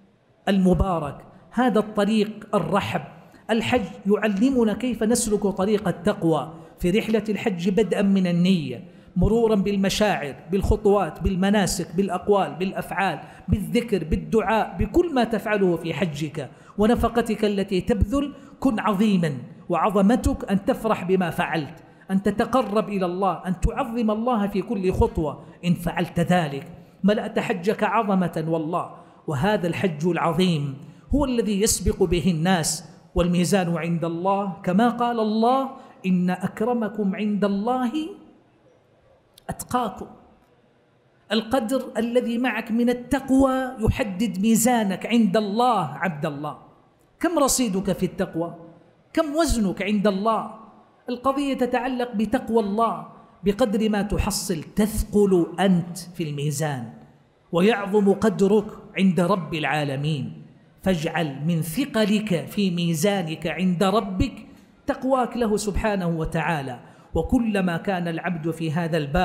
المبارك، هذا الطريق الرحب. الحج يعلمنا كيف نسلك طريق التقوى في رحلة الحج، بدءا من النية، مرورا بالمشاعر، بالخطوات، بالمناسك، بالأقوال، بالأفعال، بالذكر، بالدعاء، بكل ما تفعله في حجك ونفقتك التي تبذل. كن عظيما، وعظمتك أن تفرح بما فعلت، أن تتقرب إلى الله، أن تعظم الله في كل خطوة. إن فعلت ذلك ملأت حجك عظمة والله. وهذا الحج العظيم هو الذي يسبق به الناس، والميزان عند الله كما قال الله إن أكرمكم عند الله أتقاكم. القدر الذي معك من التقوى يحدد ميزانك عند الله. عبد الله، كم رصيدك في التقوى؟ كم وزنك عند الله؟ القضية تتعلق بتقوى الله. بقدر ما تحصل تثقل أنت في الميزان ويعظم قدرك عند رب العالمين. فاجعل من ثقلك في ميزانك عند ربك تقواك له سبحانه وتعالى. وكلما كان العبد في هذا الباب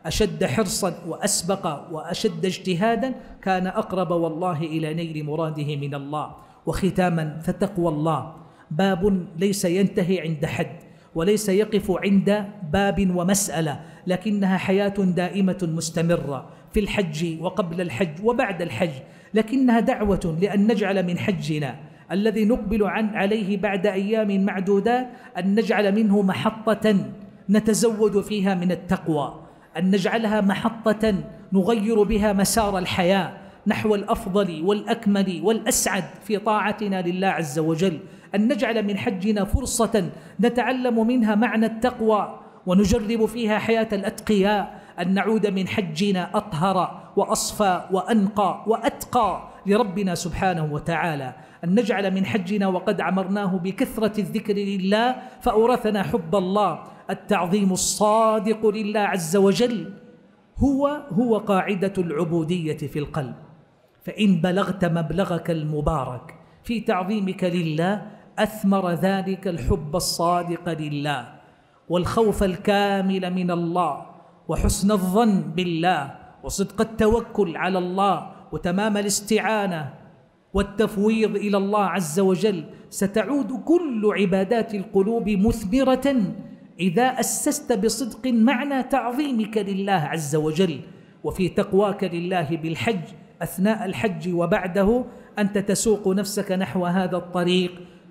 أشد حرصا وأسبق وأشد اجتهادا كان أقرب والله إلى نيل مراده من الله. وختاما، فتقوى الله باب ليس ينتهي عند حد، وليس يقف عند باب ومسألة، لكنها حياة دائمة مستمرة في الحج وقبل الحج وبعد الحج، لكنها دعوة لأن نجعل من حجنا الذي نقبل عن عليه بعد أيام معدودات أن نجعل منه محطة نتزود فيها من التقوى، أن نجعلها محطة نغير بها مسار الحياة نحو الأفضل والأكمل والأسعد في طاعتنا لله عز وجل، أن نجعل من حجنا فرصة نتعلم منها معنى التقوى ونجرب فيها حياة الأتقياء، أن نعود من حجنا أطهر وأصفى وأنقى وأتقى لربنا سبحانه وتعالى، أن نجعل من حجنا وقد عمرناه بكثرة الذكر لله فأورثنا حب الله. التعظيم الصادق لله عز وجل هو هو قاعدة العبودية في القلب، فإن بلغت مبلغك المبارك في تعظيمك لله أثمر ذلك الحب الصادق لله والخوف الكامل من الله وحسن الظن بالله وصدق التوكل على الله وتمام الاستعانة والتفويض إلى الله عز وجل. ستعود كل عبادات القلوب مثمرة إذا أسست بصدق معنى تعظيمك لله عز وجل وفي تقواك لله بالحج أثناء الحج وبعده. أنت تسوق نفسك نحو هذا الطريق،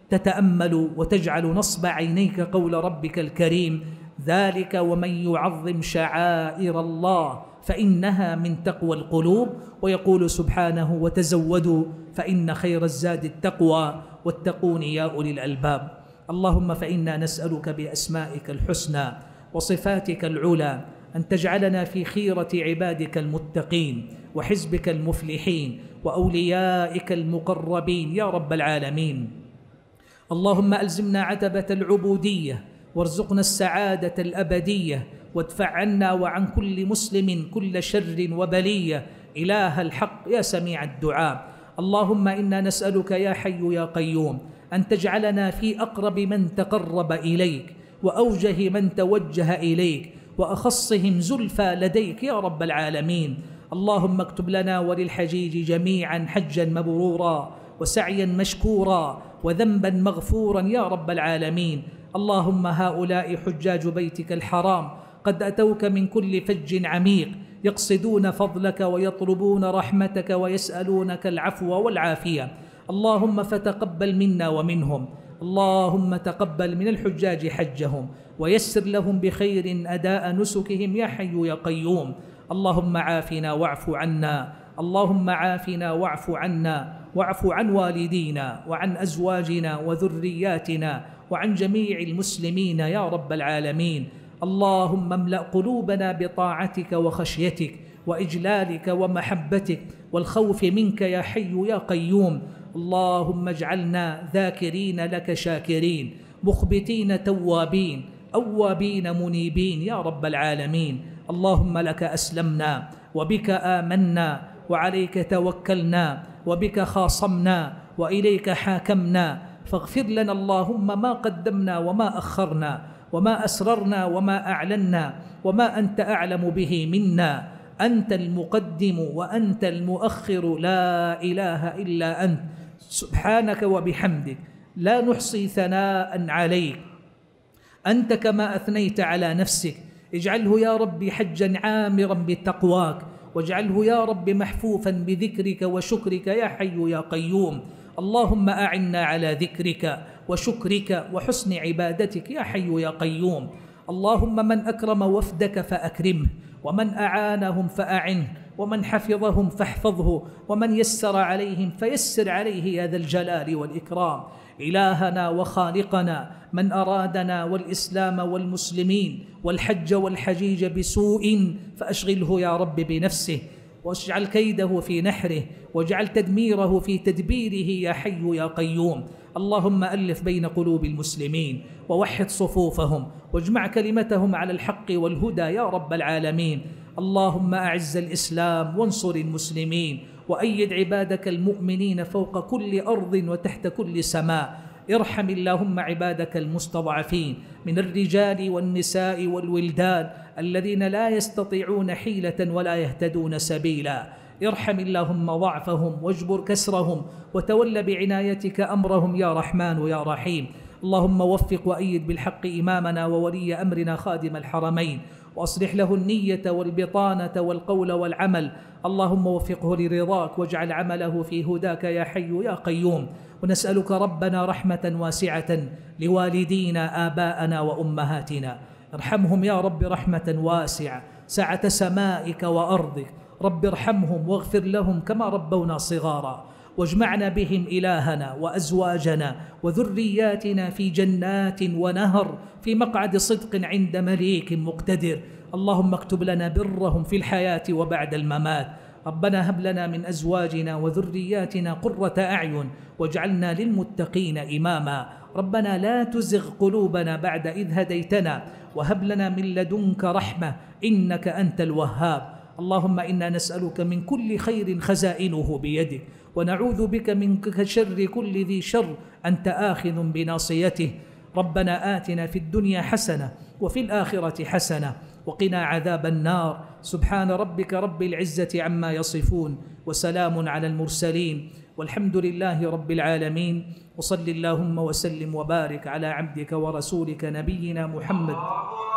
تتأمل وتجعل نصب عينيك قول ربك الكريم: ذلك ومن يعظم شعائر الله فإنها من تقوى القلوب. ويقول سبحانه: وتزودوا فإن خير الزاد التقوى واتقون يا أولي الألباب. اللهم فإنا نسألك بأسمائك الحسنى وصفاتك العلى أن تجعلنا في خيرة عبادك المتقين وحزبك المفلحين وأوليائك المقربين يا رب العالمين. اللهم ألزمنا عتبة العبودية وارزقنا السعادة الأبدية، وادفع عنا وعن كل مسلم كل شر وبلية إله الحق يا سميع الدعاء. اللهم إنا نسألك يا حي يا قيوم أن تجعلنا في أقرب من تقرب إليك وأوجه من توجه إليك وأخصهم زلفى لديك يا رب العالمين. اللهم اكتب لنا وللحجيج جميعا حجا مبرورا وسعيا مشكورا وذنبا مغفورا يا رب العالمين. اللهم هؤلاء حجاج بيتك الحرام قد أتوك من كل فج عميق يقصدون فضلك ويطلبون رحمتك ويسألونك العفو والعافية. اللهم فتقبل منا ومنهم. اللهم تقبل من الحجاج حجهم ويسر لهم بخير أداء نسكهم يا حي يا قيوم. اللهم عافنا واعف عنا، اللهم عافنا واعف عنا، واعف عن والدينا وعن أزواجنا وذرياتنا وعن جميع المسلمين يا رب العالمين. اللهم املأ قلوبنا بطاعتك وخشيتك وإجلالك ومحبتك والخوف منك يا حي يا قيوم. اللهم اجعلنا ذاكرين لك شاكرين مخبتين توابين أوابين منيبين يا رب العالمين. اللهم لك أسلمنا وبك آمنا وعليك توكلنا وبك خاصمنا وإليك حاكمنا، فاغفر لنا اللهم ما قدمنا وما أخرنا وما أسررنا وما أعلنا وما أنت أعلم به منا. أنت المقدم وأنت المؤخر، لا إله إلا أنت، سبحانك وبحمدك لا نحصي ثناء عليك، أنت كما أثنيت على نفسك. اجعله يا رب حجا عامرا بتقواك، واجعله يا رب محفوفا بذكرك وشكرك يا حي يا قيوم. اللهم أعنا على ذكرك وشكرك وحسن عبادتك يا حي يا قيوم. اللهم من أكرم وفدك فأكرمه، ومن أعانهم فأعنه، ومن حفظهم فاحفظه، ومن يسر عليهم فيسر عليه يا ذا الجلال والإكرام. إلهنا وخالقنا، من أرادنا والإسلام والمسلمين والحج والحجيج بسوء فأشغله يا رب بنفسه، واجعل كيده في نحره، واجعل تدميره في تدبيره يا حي يا قيوم. اللهم ألف بين قلوب المسلمين ووحد صفوفهم واجمع كلمتهم على الحق والهدى يا رب العالمين. اللهم أعز الإسلام وانصر المسلمين وأيد عبادك المؤمنين فوق كل أرض وتحت كل سماء. ارحم اللهم عبادك المستضعفين من الرجال والنساء والولدان الذين لا يستطيعون حيلة ولا يهتدون سبيلا. ارحم اللهم ضعفهم واجبر كسرهم وتول بعنايتك أمرهم يا رحمن يا رحيم. اللهم وفق وأيد بالحق إمامنا وولي أمرنا خادم الحرمين، وأصلح له النية والبطانة والقول والعمل. اللهم وفقه لرضاك واجعل عمله في هداك يا حي يا قيوم. ونسألك ربنا رحمة واسعة لوالدينا آباءنا وأمهاتنا، ارحمهم يا رب رحمة واسعة سعة سمائك وأرضك. رب ارحمهم واغفر لهم كما ربونا صغارا، واجمعنا بهم إلهنا وأزواجنا وذرياتنا في جنات ونهر في مقعد صدق عند مليك مقتدر. اللهم اكتب لنا برهم في الحياة وبعد الممات. ربنا هب لنا من أزواجنا وذرياتنا قرة أعين واجعلنا للمتقين إماما. ربنا لا تزغ قلوبنا بعد إذ هديتنا وهب لنا من لدنك رحمة إنك أنت الوهاب. اللهم إنا نسألك من كل خير خزائنه بيدك، ونعوذ بك من شر كل ذي شر أنت آخذ بناصيته. ربنا آتنا في الدنيا حسنة وفي الآخرة حسنة وقنا عذاب النار. سبحان ربك رب العزة عما يصفون وسلام على المرسلين والحمد لله رب العالمين. وصل اللهم وسلم وبارك على عبدك ورسولك نبينا محمد